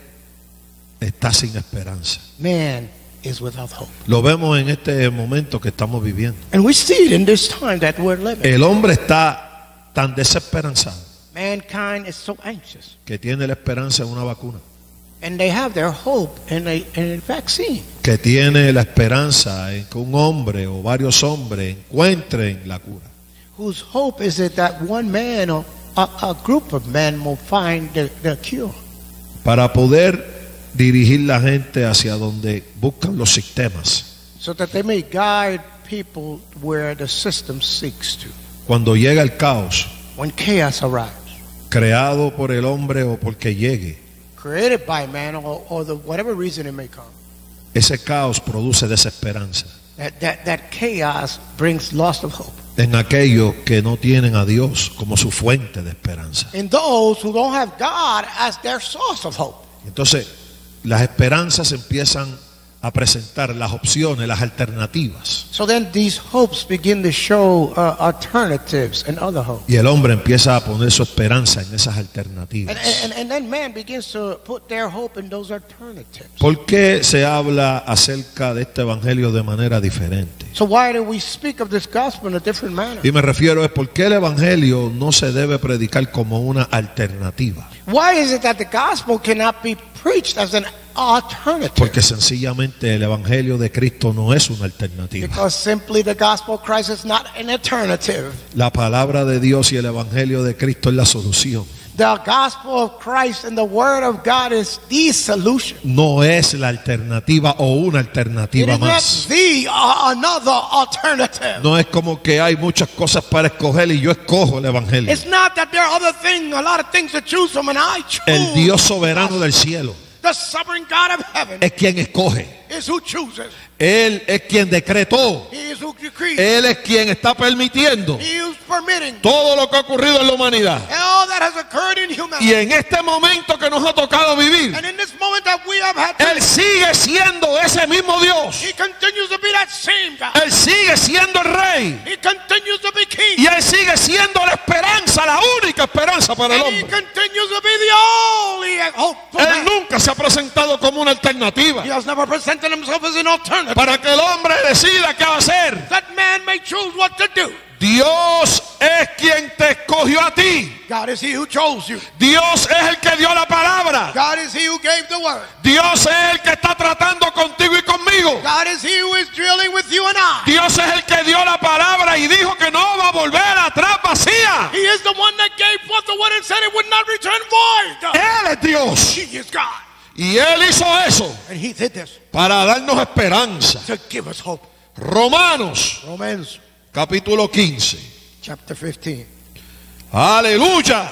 está sin esperanza. Man is without hope. Lo vemos en este momento que estamos viviendo. And we see it in this time that we're living. El hombre está tan desesperanzado Mankind is so anxious. que tiene la esperanza en una vacuna, And they have their hope in a, in a vaccine. que tiene la esperanza en que un hombre o varios hombres encuentren la cura. Whose hope is it that one man or a, a group of men will find the, the cure. Para poder dirigir la gente hacia donde buscan los sistemas. So that they may guide people where the system seeks to. Cuando llega el caos, When chaos arrives. creado por el hombre o porque llegue, Created by man or, or the, whatever reason it may come. ese caos produce desesperanza That, that, that chaos brings loss of hope. en aquellos que no tienen a Dios como su fuente de esperanza. In those who don't have God as their source of hope. Entonces, las esperanzas empiezan a presentar las opciones, las alternativas. So then these hopes begin to show uh, alternatives and other hope. Y el hombre empieza a poner su esperanza en esas And, alternativas. and, and then man begins to put their hope in those alternatives. ¿Por qué se habla acerca de este evangelio de manera diferente? So why do we speak of this gospel in a different manner? Y me refiero es por qué el evangelio no se debe predicar como una alternativa. Why is it that the gospel cannot be preached as an alternative? Porque sencillamente el evangelio de Cristo no es una alternativa. Because simply the gospel of Christ is not an alternative. La palabra de Dios y el evangelio de Cristo es la solución. The gospel of Christ and the word of God is the solution. No es la alternativa o una It alternativa is not más. the uh, another alternative. No es como que hay muchas cosas para escoger y yo escojo el evangelio. It's not that there are other things, a lot of things to choose from, and I choose. El Dios soberano del cielo The sovereign God of heaven es quien escoge. is who chooses. Él es quien decretó. He is who decrees. Él es quien está permitiendo He is permitting todo lo que ha ocurrido en la humanidad. all that has occurred in humanity. Y en este momento que nos ha tocado vivir, And in this moment that we have had, to, Él sigue siendo ese mismo Dios. He continues to be that same God. Él sigue siendo el rey. He continues to be king. Y Él sigue siendo la esperanza, la única esperanza para el And He hombre. continues to be the only hope for Él man. nunca se ha presentado como una alternativa He has never presented himself as an alternative. para que el hombre decida qué va a hacer. That man may choose what to do. Dios es quien te escogió a ti. God is He who chose you. Dios es el que dio la palabra. God is He who gave the word. Dios es el que está tratando contigo y conmigo. God is He who is dealing with you and I. Dios es el que dio la palabra y dijo que no va a volver atrás vacía. He is the one that gave forth the word and said it would not return void. Él es Dios. He is God. Y Él hizo eso And He did this para darnos esperanza. to give us hope. Romanos Romans capítulo quince. chapter fifteen. Aleluya.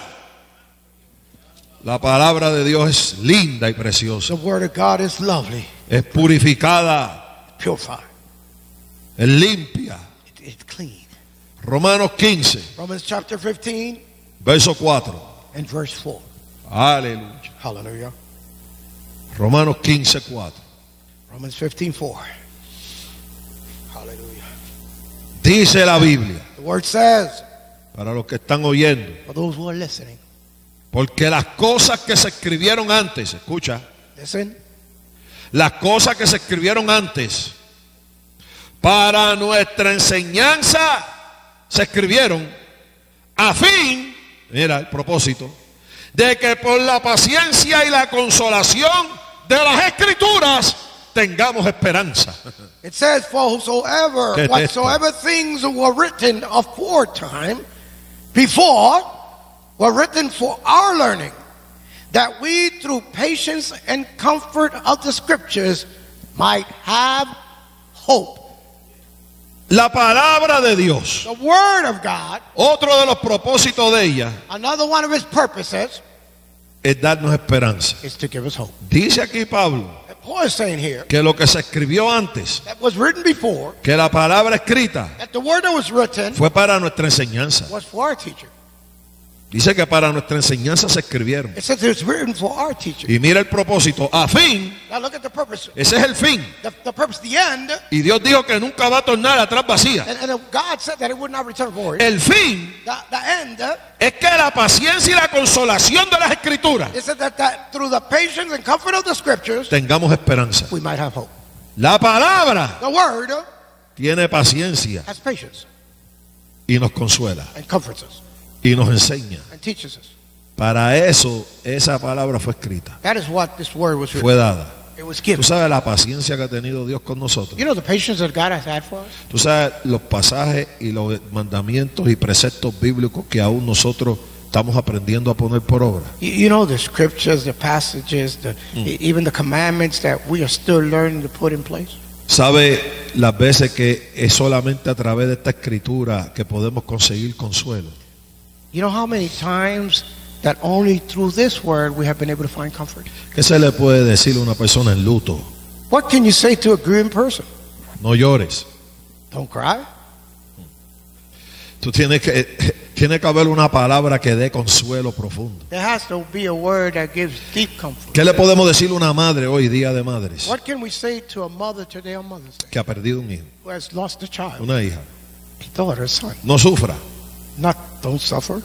La palabra de Dios es linda y preciosa. The word of God is lovely, Es purificada, purified, es limpia. it, it's clean. Romanos quince, Romans chapter fifteen verso cuatro. and verse four. Aleluya. Hallelujah. Romanos quince, cuatro. Romans fifteen four. Hallelujah. Dice la Biblia, The word says, para los que están oyendo, for those who are listening, porque las cosas que se escribieron antes, escucha, listen, las cosas que se escribieron antes para nuestra enseñanza se escribieron a fin, mira el propósito, de que por la paciencia y la consolación de las escrituras tengamos esperanza. it says, for whosoever, ¿Qué es whatsoever things were written aforetime, before, were written for our learning, that we through patience and comfort of the scriptures might have hope. La palabra de Dios, The Word of God, otro de los propósitos de ella another one of its purposes, es darnos esperanza. is to give us hope. Dice aquí Pablo And Paul is saying here que lo que se escribió antes, that was written before, que la palabra escrita that the word that was written fue para nuestra enseñanza. was for our teacher. Dice que para nuestra enseñanza se escribieron. It says it was written for our teacher. Y mira el propósito, a fin, Now look at the purpose. ese es el fin. The, the purpose, the end, Y Dios dijo que nunca va a tornar atrás vacía. and, and God said that it would not return void. El fin The, the end, uh, es que la paciencia y la consolación de las escrituras it said that, that through the patience and comfort of the scriptures, tengamos esperanza. we might have hope. La palabra The word uh, tiene paciencia has patience y nos consuela and comforts us y nos enseña. and teaches us. Para eso esa palabra fue escrita, That is what this word was written. fue dada. It was Tú given. sabes la paciencia que ha tenido Dios con nosotros. You know the patience that God has had for us? Tú sabes los pasajes y los mandamientos y preceptos bíblicos que aún nosotros estamos aprendiendo a poner por obra. You, you know the scriptures, the passages, the, e- even the commandments that we are still learning to put in place. ¿Sabe las veces que es solamente a través de esta escritura que podemos conseguir consuelo? You know how many times that only through this word we have been able to find comfort? ¿Qué se le puede decir a una persona en luto? What can you say to a grieving person? No llores. Don't cry. Tú tienes que, tiene que haber una palabra que dé consuelo profundo. There has to be a word that gives deep comfort. ¿Qué le podemos decir a una madre hoy, día de madres, What can we say to a mother today on Mother's Day que ha perdido un hijo, who has lost a child, una hija? a daughter, a son? No sufra. Not don't suffer.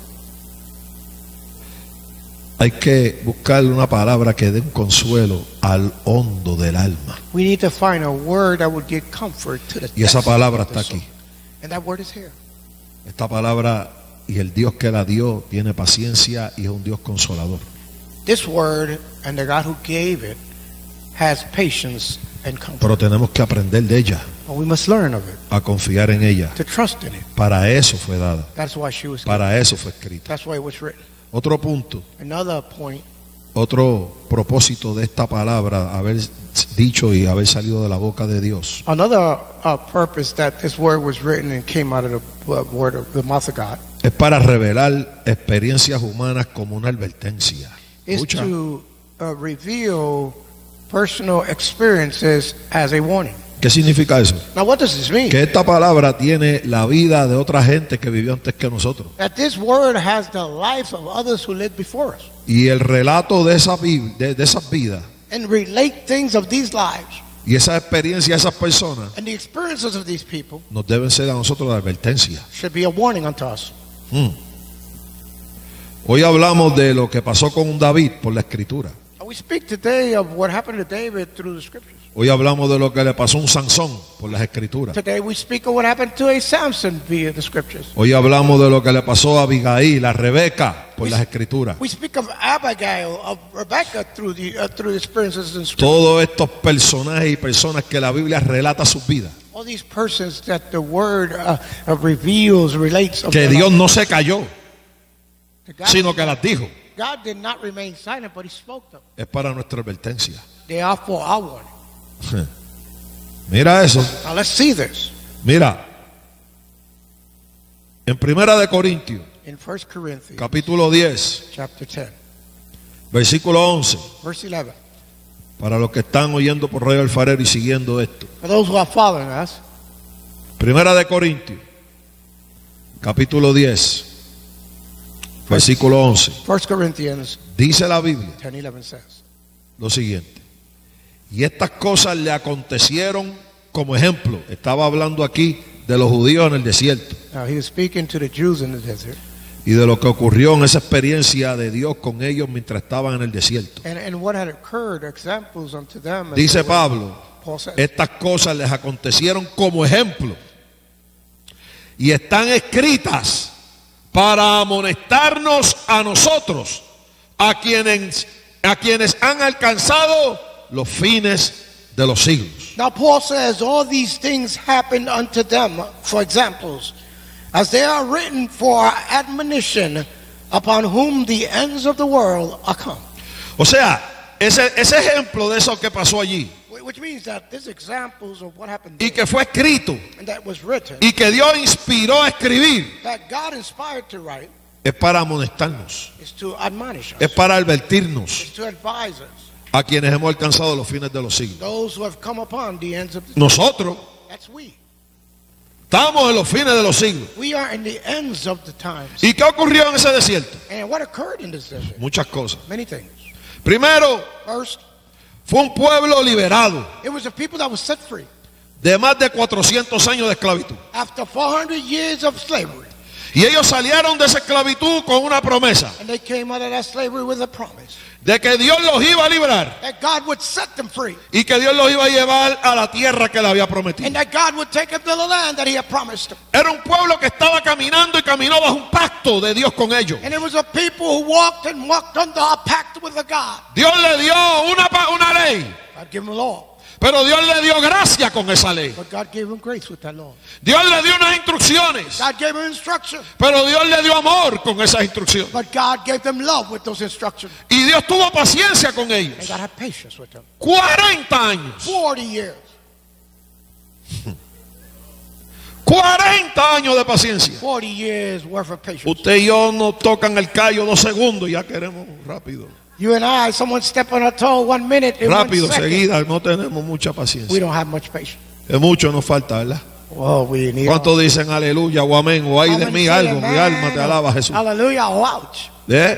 Hay que buscarle una palabra que dé un consuelo al hondo del alma. We need to find a word that would give comfort to the Y esa depths palabra of the está soul. aquí. And that word is here. Esta palabra y el Dios que la dio tiene paciencia y es un Dios consolador. This word and the God who gave it has patience and comfort. Pero tenemos que aprender de ella, And we must learn of it, a confiar en ella. to trust in it. Para eso fue dada, That's why she was given. para eso fue escrita. That's why it was written. Otro punto, Another point, otro propósito de esta palabra, haber dicho y haber salido de la boca de Dios, another uh, purpose that this word was written and came out of the uh, word of the mouth of God es para revelar experiencias humanas como una advertencia. is Escucha. to uh, reveal personal experiences as a warning. ¿Qué significa eso? Now, what does this mean? Que esta palabra tiene la vida de otra gente que vivió antes que nosotros. That this word has the life of others who lived before us Y el relato de, esa, vi- de, de esas vidas and relate things of these lives y esa experiencia de esas personas and the experiences of these people nos deben ser a nosotros de advertencia. should be a warning unto us. Mm. Hoy hablamos de lo que pasó con David por la escritura. And we speak today of what happened to David through the scriptures. Hoy hablamos de lo que le pasó a un Sansón por las escrituras. Today we speak of what happened to a Samson via the scriptures. Hoy hablamos de lo que le pasó a Abigail, a Rebeca por las escrituras. We speak of Abigail, of Rebecca through the uh, through the experiences in scripture. Todos estos personajes y personas que la Biblia relata sus vidas. All these persons that the word uh, uh, reveals, relates of Que their Dios life. no se cayó, God, sino que las dijo. God did not remain silent, but he spoke them. Es para nuestra advertencia. They are for our warning. Mira eso. Now let's see this. Mira. En Primera de Corintios, In First Corinthians capítulo diez, chapter ten, versículo once. verse eleven. Para los que están oyendo por Radio Alfarero y siguiendo esto. For those who are following us, Primera de Corintios, capítulo diez, versículo once. First Corinthians Dice la Biblia ten eleven says, lo siguiente. Y estas cosas le acontecieron como ejemplo. Estaba hablando aquí de los judíos en el desierto now he was speaking to the Jews in the desert, y de lo que ocurrió en esa experiencia de Dios con ellos mientras estaban en el desierto. and, and what had occurred, examples unto them. as Dice they were- Pablo, Paul says, estas cosas les acontecieron como ejemplo y están escritas para amonestarnos a nosotros, a quienes, a quienes han alcanzado los fines de los siglos. Now Paul says all these things happened unto them for examples, as they are written for our admonition, upon whom the ends of the world are come. O sea, ese, ese ejemplo de eso que pasó allí Which means that there's examples of what happened y there, que fue escrito and that was written, y que Dios inspiró a escribir, that God inspired to write, es para amonestarnos, is to admonish us, es para advertirnos is to advise us, a quienes hemos alcanzado los fines de los siglos. those who have come upon the ends of the Nosotros That's we. estamos en los fines de los siglos. We are in the ends of the times. ¿Y qué ocurrió en ese desierto? And what occurred in this desert? Muchas cosas. Many things. Primero, First, fue un pueblo liberado it was a people that was set free de más de cuatrocientos años de esclavitud. after four hundred years of slavery. Y ellos salieron de esa esclavitud con una promesa And they came out of that slavery with a promise de que Dios los iba a librar that God would set them free y que Dios los iba a llevar a la tierra que le había prometido. and that God would take them to the land that He had promised them. Era un pueblo que estaba caminando y caminó bajo un pacto de Dios con ellos. And it was a people who walked and walked under a pact with a God. Dios le dio una, pa- una ley, God gave them a law, pero Dios le dio gracia con esa ley. but God gave them grace with that law. Dios le dio unas instrucciones, God gave them instruction, pero Dios le dio amor con esas instrucciones. but God gave them love with those instructions. Y Dios tuvo paciencia con And ellos. God had patience with them. cuarenta años. forty years. cuarenta años de paciencia. forty years worth of patience. Usted y yo nos tocan el callo dos segundos y ya queremos rápido. You and I, someone step on our toe one minute in Rápido, one second. seguida, no tenemos mucha We paciencia. don't have much patience. Es mucho nos falta, ¿verdad? Oh, we need ¿Cuántos dicen aleluya o amén o ay de mí algo? Mi alma te alaba, Jesús. Hallelujah, ouch. ¿Eh?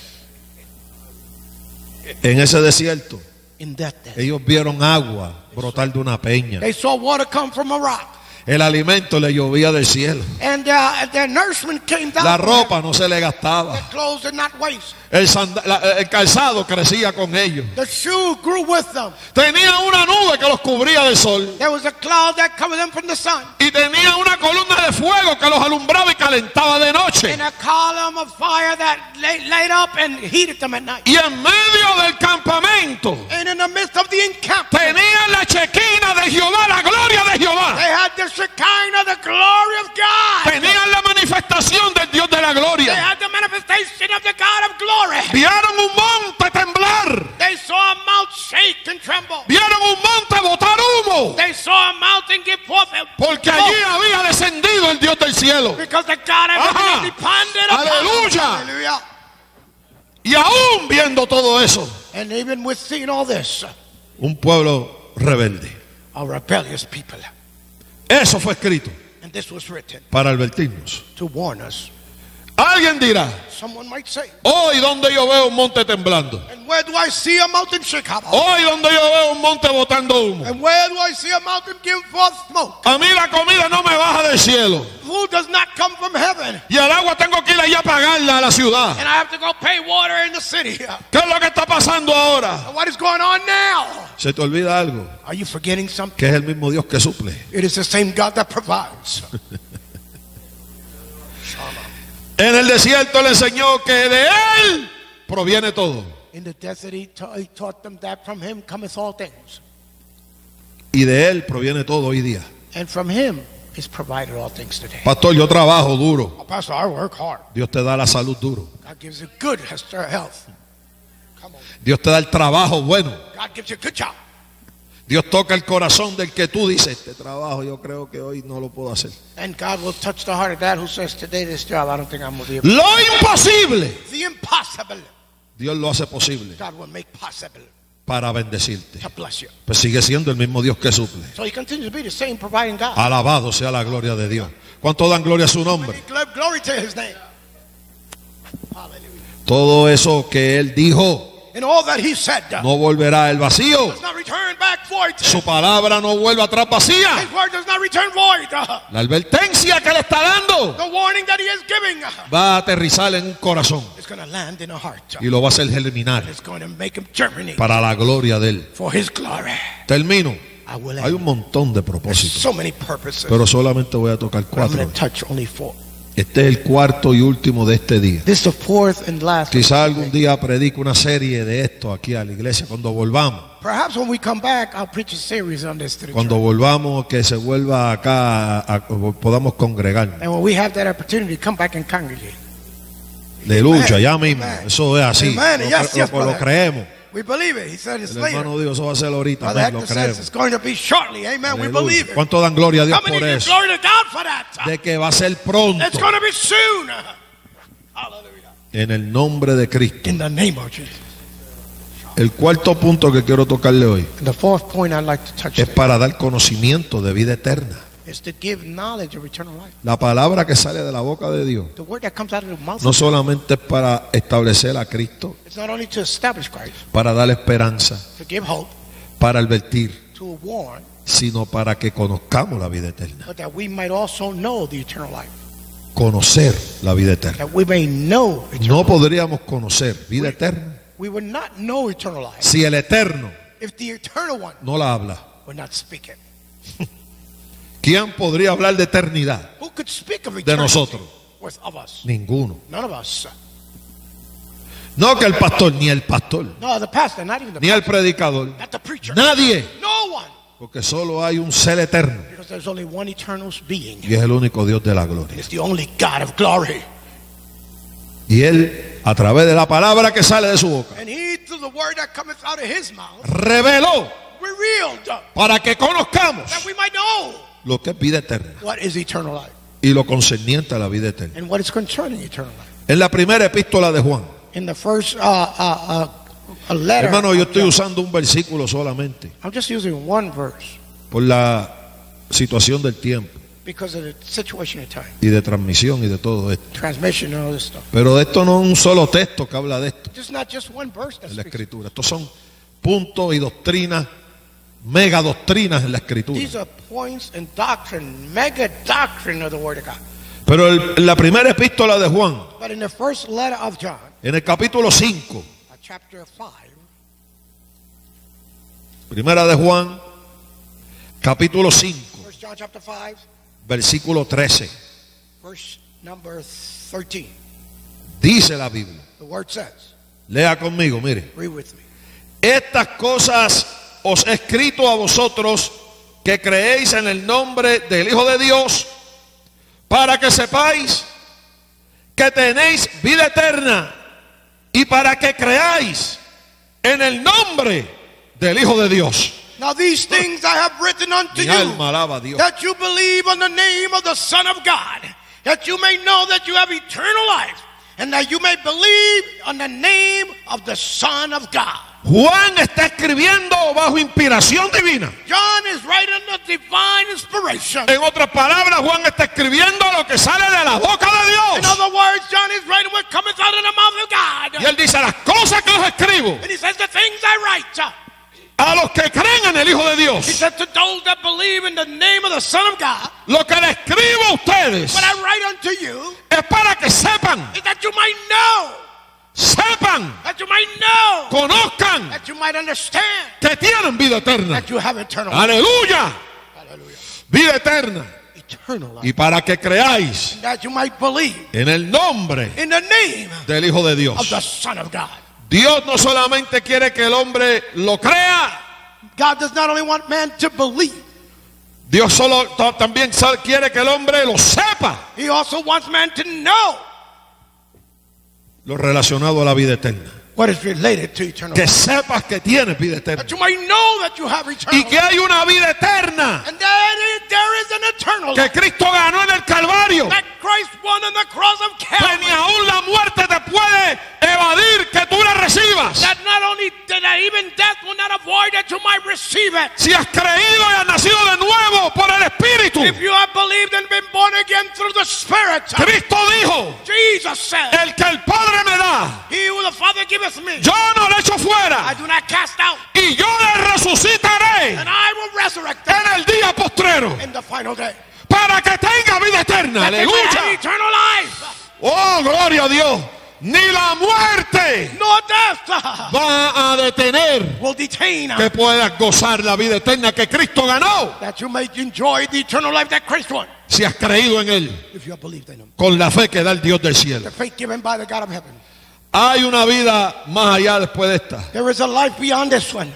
En ese desierto, In that day. ellos vieron agua brotar de una peña. They saw water come from a rock. El alimento le llovía del cielo. And uh, their nourishment came down. La from ropa no se le gastaba. heaven. Their clothes did not waste. El, sanda- la- el calzado crecía con ellos. The shoe grew with them. Tenía una nube que los cubría del sol. There was a cloud that covered them from the sun. Y tenía una columna de fuego que los alumbraba y calentaba de noche. And a column of fire that laid, laid up and heated them at night. Y en medio del campamento And in the midst of the encampment, tenían la chequina de Jehová, la gloria de they Jehová. had the Shekinah, the glory of God. Tenían la manifestación del Dios de la They gloria. had the manifestation of the God of glory. Vieron un monte temblar. They saw a mount shake and tremble. Vieron un monte botar humo. They saw a mountain give forth a Porque allí había descendido el Dios del cielo. because the God of heaven Ajá. had depended upon Aleluya. them. Hallelujah. Y aún viendo todo eso, And even with seeing all this, un pueblo rebelde. a rebellious people. Eso fue escrito And this was written para advertirnos. to warn us. Alguien dirá, Someone might say, hoy donde yo veo un monte temblando. and where do I see a mountain shake up? Hoy donde yo veo un monte botando humo. And where do I see a mountain give forth smoke? A mí la comida no me baja del cielo. Food does not come from heaven. Y el agua tengo que ir allá a pagarla a la ciudad. And I have to go pay water in the city. ¿Qué es lo que está pasando ahora? What is going on now? Se te olvida algo, Are you forgetting something? que es el mismo Dios que suple. It is the same God that provides. En el desierto le enseñó que de Él proviene todo. In the desert, he, ta- he taught them that from him cometh all things. Y de Él proviene todo hoy día. And from him is provided all things today. Pastor, yo trabajo duro. Oh, Pastor, I work hard. Dios te da la salud duro. God gives you good health. Come on. Dios te da el trabajo bueno. God gives you a good job. Dios toca el corazón del que tú dices, este trabajo yo creo que hoy no lo puedo hacer. And God will touch the heart of that who says, today this job, I don't think I'm going to be able to. Lo imposible, The impossible, Dios lo hace posible God will make possible para bendecirte. to bless you. Pues sigue siendo el mismo Dios que suple. So he continues to be the same providing God. Alabado sea la gloria de Dios. ¿Cuánto dan gloria a su nombre? Gl- Glory to his name. Hallelujah. Todo eso que Él dijo And all that he said uh, no volverá el vacío. does not return back void. Su palabra no vuelve atrás vacía. His word does not return void. Uh, La advertencia que le está dando The warning that he is giving uh, va a aterrizar en un corazón is going to land in a heart. y lo va a hacer germinar It's going to make him germinate para la gloria de Él. for his glory. Termino. I will Hay end. un montón de There's propósitos, so many purposes. pero solamente voy a tocar But I'm cuatro. going to touch only four. Este es el cuarto y último de este día. This is the fourth and last. Quizá algún día predique una serie de esto aquí a la iglesia cuando volvamos. Perhaps when we come back, I'll preach a series on this to the Cuando church. volvamos, que se vuelva acá, a- a- podamos congregar. And when we have that opportunity, come back and congregate. Aleluya, ya mismo. Amen. Eso es así. Amen. Lo, Yes, lo- yes, lo brother. creemos. We believe it. He said it's El later. hermano dijo, eso va a ser ahorita. Brother Amén, lo Hector says creemos. it's going to be shortly. Amen. We Aleluya. believe it. ¿Cuánto dan gloria a Dios How many por give eso? glory to God for that? De que va a ser pronto. It's going to be soon. Hallelujah. En el nombre de Cristo. In the name of Jesus. El cuarto punto que quiero tocarle hoy And the fourth point I'd like to touch es today para dar conocimiento de vida eterna. is to give knowledge of eternal life. La palabra que sale de la boca de Dios The word that comes out of the mouth no of God, solamente es para establecer a Cristo, it's not only to establish Christ, para dar esperanza, to give hope, para advertir, to warn, sino para que conozcamos la vida eterna. but that we might also know the eternal life. Conocer la vida eterna. That we may know eternal No life. podríamos conocer vida eterna We would not know eternal life si el eterno if the eternal one no la habla. would not speak it. ¿Quién podría hablar de eternidad? Who could speak of De eternity nosotros. with of us? Ninguno. None of us. No que el pastor, ni el pastor, No, the pastor, not even the ni el predicador, not the preacher. nadie. No one. Porque solo hay un ser eterno Because there's only one eternal being. y es el único Dios de la gloria. It's the only God of glory. Y Él, a través de la palabra que sale de su boca, And he, through the word that cometh out of his mouth, reveló revealed para que conozcamos that we might know lo que es vida eterna what is eternal life y lo concerniente a la vida eterna. and what is concerning eternal life. En la primera epístola de Juan, In the first uh, uh, uh, a letter, hermano, yo of estoy John, usando un versículo solamente I'm just using one verse por la situación del tiempo because of the situation of time, y de transmisión y de todo esto. transmission and all this stuff. Pero de esto no es un solo texto que habla de esto Just not just one verse that en la speaks. escritura. Estos son puntos y doctrinas, mega doctrinas en la escritura. These are points and doctrine, mega doctrine of the Word of God. Pero el- en la primera epístola de Juan, But in the first letter of John, en el capítulo cinco, uh, chapter five, primera de Juan, capítulo cinco, First John chapter five, versículo trece, verse number thirteen, dice la Biblia, the Word says, lea conmigo, mire, read with me. estas cosas os he escrito a vosotros que creéis en el nombre del Hijo de Dios, para que sepáis que tenéis vida eterna y para que creáis en el nombre del Hijo de Dios. Now these things I have written unto Mi you, alma alaba a Dios. that you believe on the name of the Son of God, that you may know that you have eternal life, and that you may believe on the name of the Son of God. Juan está escribiendo bajo inspiración divina. John is writing under divine inspiration. En otras palabras, Juan está escribiendo lo que sale de la boca de In Dios. other words, John is writing what cometh out of the mouth of God. Y él dice, las cosas que os escribo And he says, the things I write, a los que creen en el Hijo de he Dios, said to those that believe in the name of the Son of God, lo que le escribo a ustedes what I write unto you es para que sepan, is that you might know, sepan, that you might know, conozcan that you might understand que tienen vida eterna. that you have eternal life. Aleluya, Hallelujah. vida eterna. Eternal life. Y para que creáis That you might believe en el nombre in the name del Hijo de of Dios. the Son of God. Dios no solamente quiere que el hombre lo crea, God does not only want man to believe, Dios solo to- también sa- quiere que el hombre lo sepa, he also wants man to know lo relacionado a la vida eterna. what is related to eternal Que life. sepas que tienes vida eterna That you might know that you have eternal y life. que hay una vida eterna And that it- there is an eternal que life Cristo ganó en el Calvario, that Christ won on the cross of que Calvary. ni aún la muerte te puede evadir que tú la recibas. That not only that even death will not avoid that you might receive it. Si has creído y has nacido de nuevo por el Espíritu, If you have believed and been born again through the Spirit, Cristo dijo, Jesus said, el que el Padre me da, he who the Father giveth me, yo no le echo I fuera do not cast out, y yo le resucitaré and I will resurrect them en el día postrero in the final day. para que tenga vida eterna. That they might have Aleluya. eternal life, Oh, gloria a Dios. Ni la muerte nor death va a detener will detain que puedas gozar la vida eterna que Cristo ganó that you may enjoy the eternal life that Christ won, si has creído en Él if you have believed in him. con la fe que da el Dios del cielo. The faith given by the God of heaven. Hay una vida más allá después de esta. There is a life beyond this one.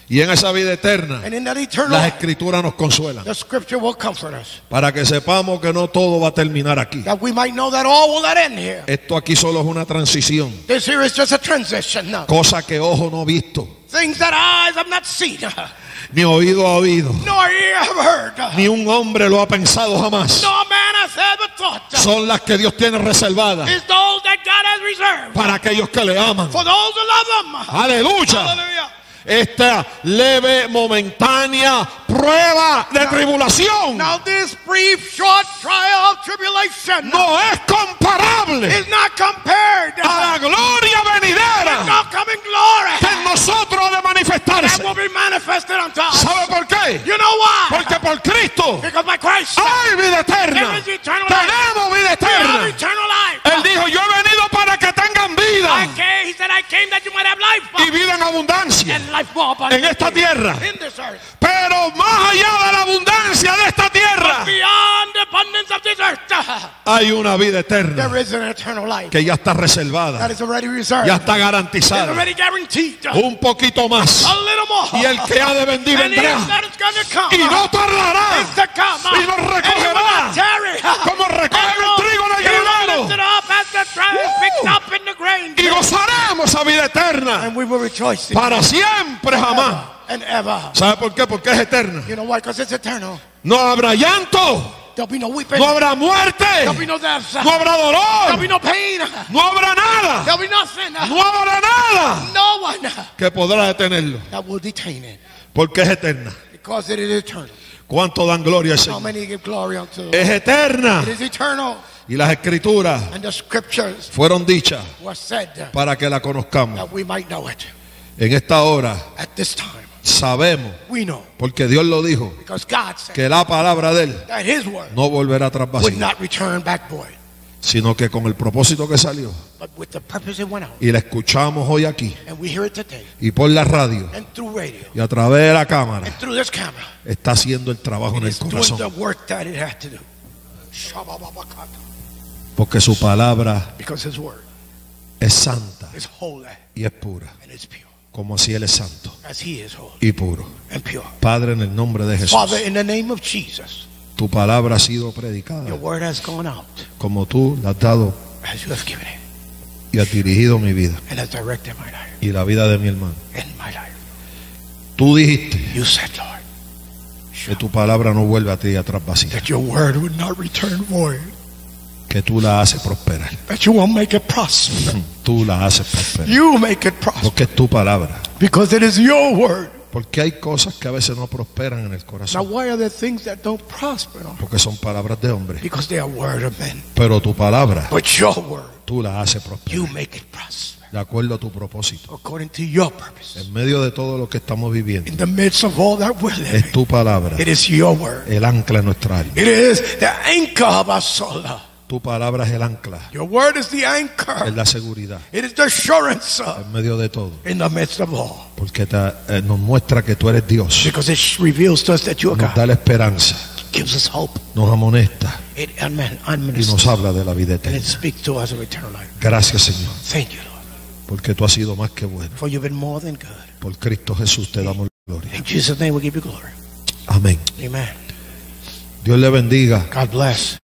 Y en esa vida eterna, And in that eternal las life, escrituras nos consuelan. the scripture will comfort us. Para que sepamos que no todo va a terminar aquí. That we might know that all will not end here. Esto aquí solo es una transición. This here is just a transition now. Cosa que ojo no ha visto, Things that eyes have not seen, ni oído ha oído, nor ear have heard, ni un hombre lo ha pensado jamás. no man has ever thought. Son las que Dios tiene reservadas Is those that God has reserved para aquellos que le aman. for those who love them. Aleluya. Hallelujah. Esta leve, momentánea prueba de tribulación Now this brief, short trial of tribulation no es comparable is not compared a la gloria with venidera no coming glory que en nosotros ha de that manifestarse. will be manifested unto us. ¿Sabe por qué? You know why? Porque por Cristo Because by Christ hay vida eterna. there is eternal life. Tenemos vida We have eterna. eternal life. Él dijo, yo he venido para que tengan vida I came, he said, I came that you might have life y vida en abundancia and life more en esta tierra. in this earth. Pero más allá de la abundancia de esta tierra, Beyond the abundance of this earth, hay una vida eterna there is an eternal life que ya está reservada, that is already reserved. ya está It's garantizada. already guaranteed. Un poquito más. A little more. Y el que ha de venir And he vendrá. that is going to come Y no tardará. is to come. Y nos And he will recogerá. not tarry. Como recogen el trigo en el He will granero. lift it up as the trial is picked up in the grain. Y gozaremos a vida eterna. And we will rejoice in Para siempre jamás. and ever. ¿Sabe por qué? Porque es eterna. You know why? Because it's eternal. No habrá llanto. There'll be no weeping. No habrá muerte. There'll be no death. No habrá There'll be dolor. no pain. No habrá nada. There'll be nothing. No habrá nada No one que podrá detenerlo. that will detain it. Porque es eterna. Because it is eternal. ¿Cuánto dan gloria al How Señor? many give glory unto the Lord? Es eterna. It is eternal. Y las escrituras And the scriptures fueron dichas were said para que la conozcamos. that we might know it. En esta hora At this time, sabemos, we know. porque Dios lo dijo, Because God said que la palabra de Él that His word no volverá atrás would vacía, not return back void. sino que con el propósito que salió But with the purpose it went out. y la escuchamos hoy aquí And we hear it today. y por la radio And through radio. y a través de la cámara, And through this camera. está haciendo el trabajo en el It's doing corazón, the work that it had to do. Shabababakata. porque su palabra Because His word es santa is holy y es pura, and it's pure. como así Él es santo As He is holy y puro. and pure. Padre, en el nombre de Jesús, Father, in the name of Jesus, tu palabra ha sido predicada your word has gone out como tú la has dado as you have given it y has dirigido mi vida and has directed my life y la vida de mi hermano. and my life. Tú dijiste You said, Lord, que tu palabra no vuelve a ti atrás vacía, that your word would not return void, que tú la haces prosperar. that you won't make it prosper. Tú la haces prosperar. You make it prosper Porque es tu palabra. because it is your word. Porque hay cosas que a veces no prosperan en el Now, corazón. why are there things that don't prosper? Porque son palabras de hombre. Because they are word of men. Pero tu palabra, But your word, tú la haces prosperar. you make it prosper De acuerdo a tu propósito. according to your purpose. En medio de todo lo que estamos viviendo, In the midst of all that we're es living, tu palabra it is your word. el ancla en nuestra alma. It is the anchor of our soul. Tu palabra es el ancla, Your word is the es anchor. la seguridad It is the assurance uh, en medio de todo. in the midst of all. Porque te- eh, nos muestra que tú eres Dios. Because it reveals to us that you are Nos God. da la esperanza, Gives us hope. nos amonesta It admin- y admonishs nos us. habla de la vida And it eterna. speaks to us of eternal life. Gracias, Señor, Thank you, Lord. porque tú has sido más que bueno. For you've been more than good. Por Cristo Jesús te damos gloria. In Jesus' name we give you glory. Amén. Amen. Dios le bendiga. God bless.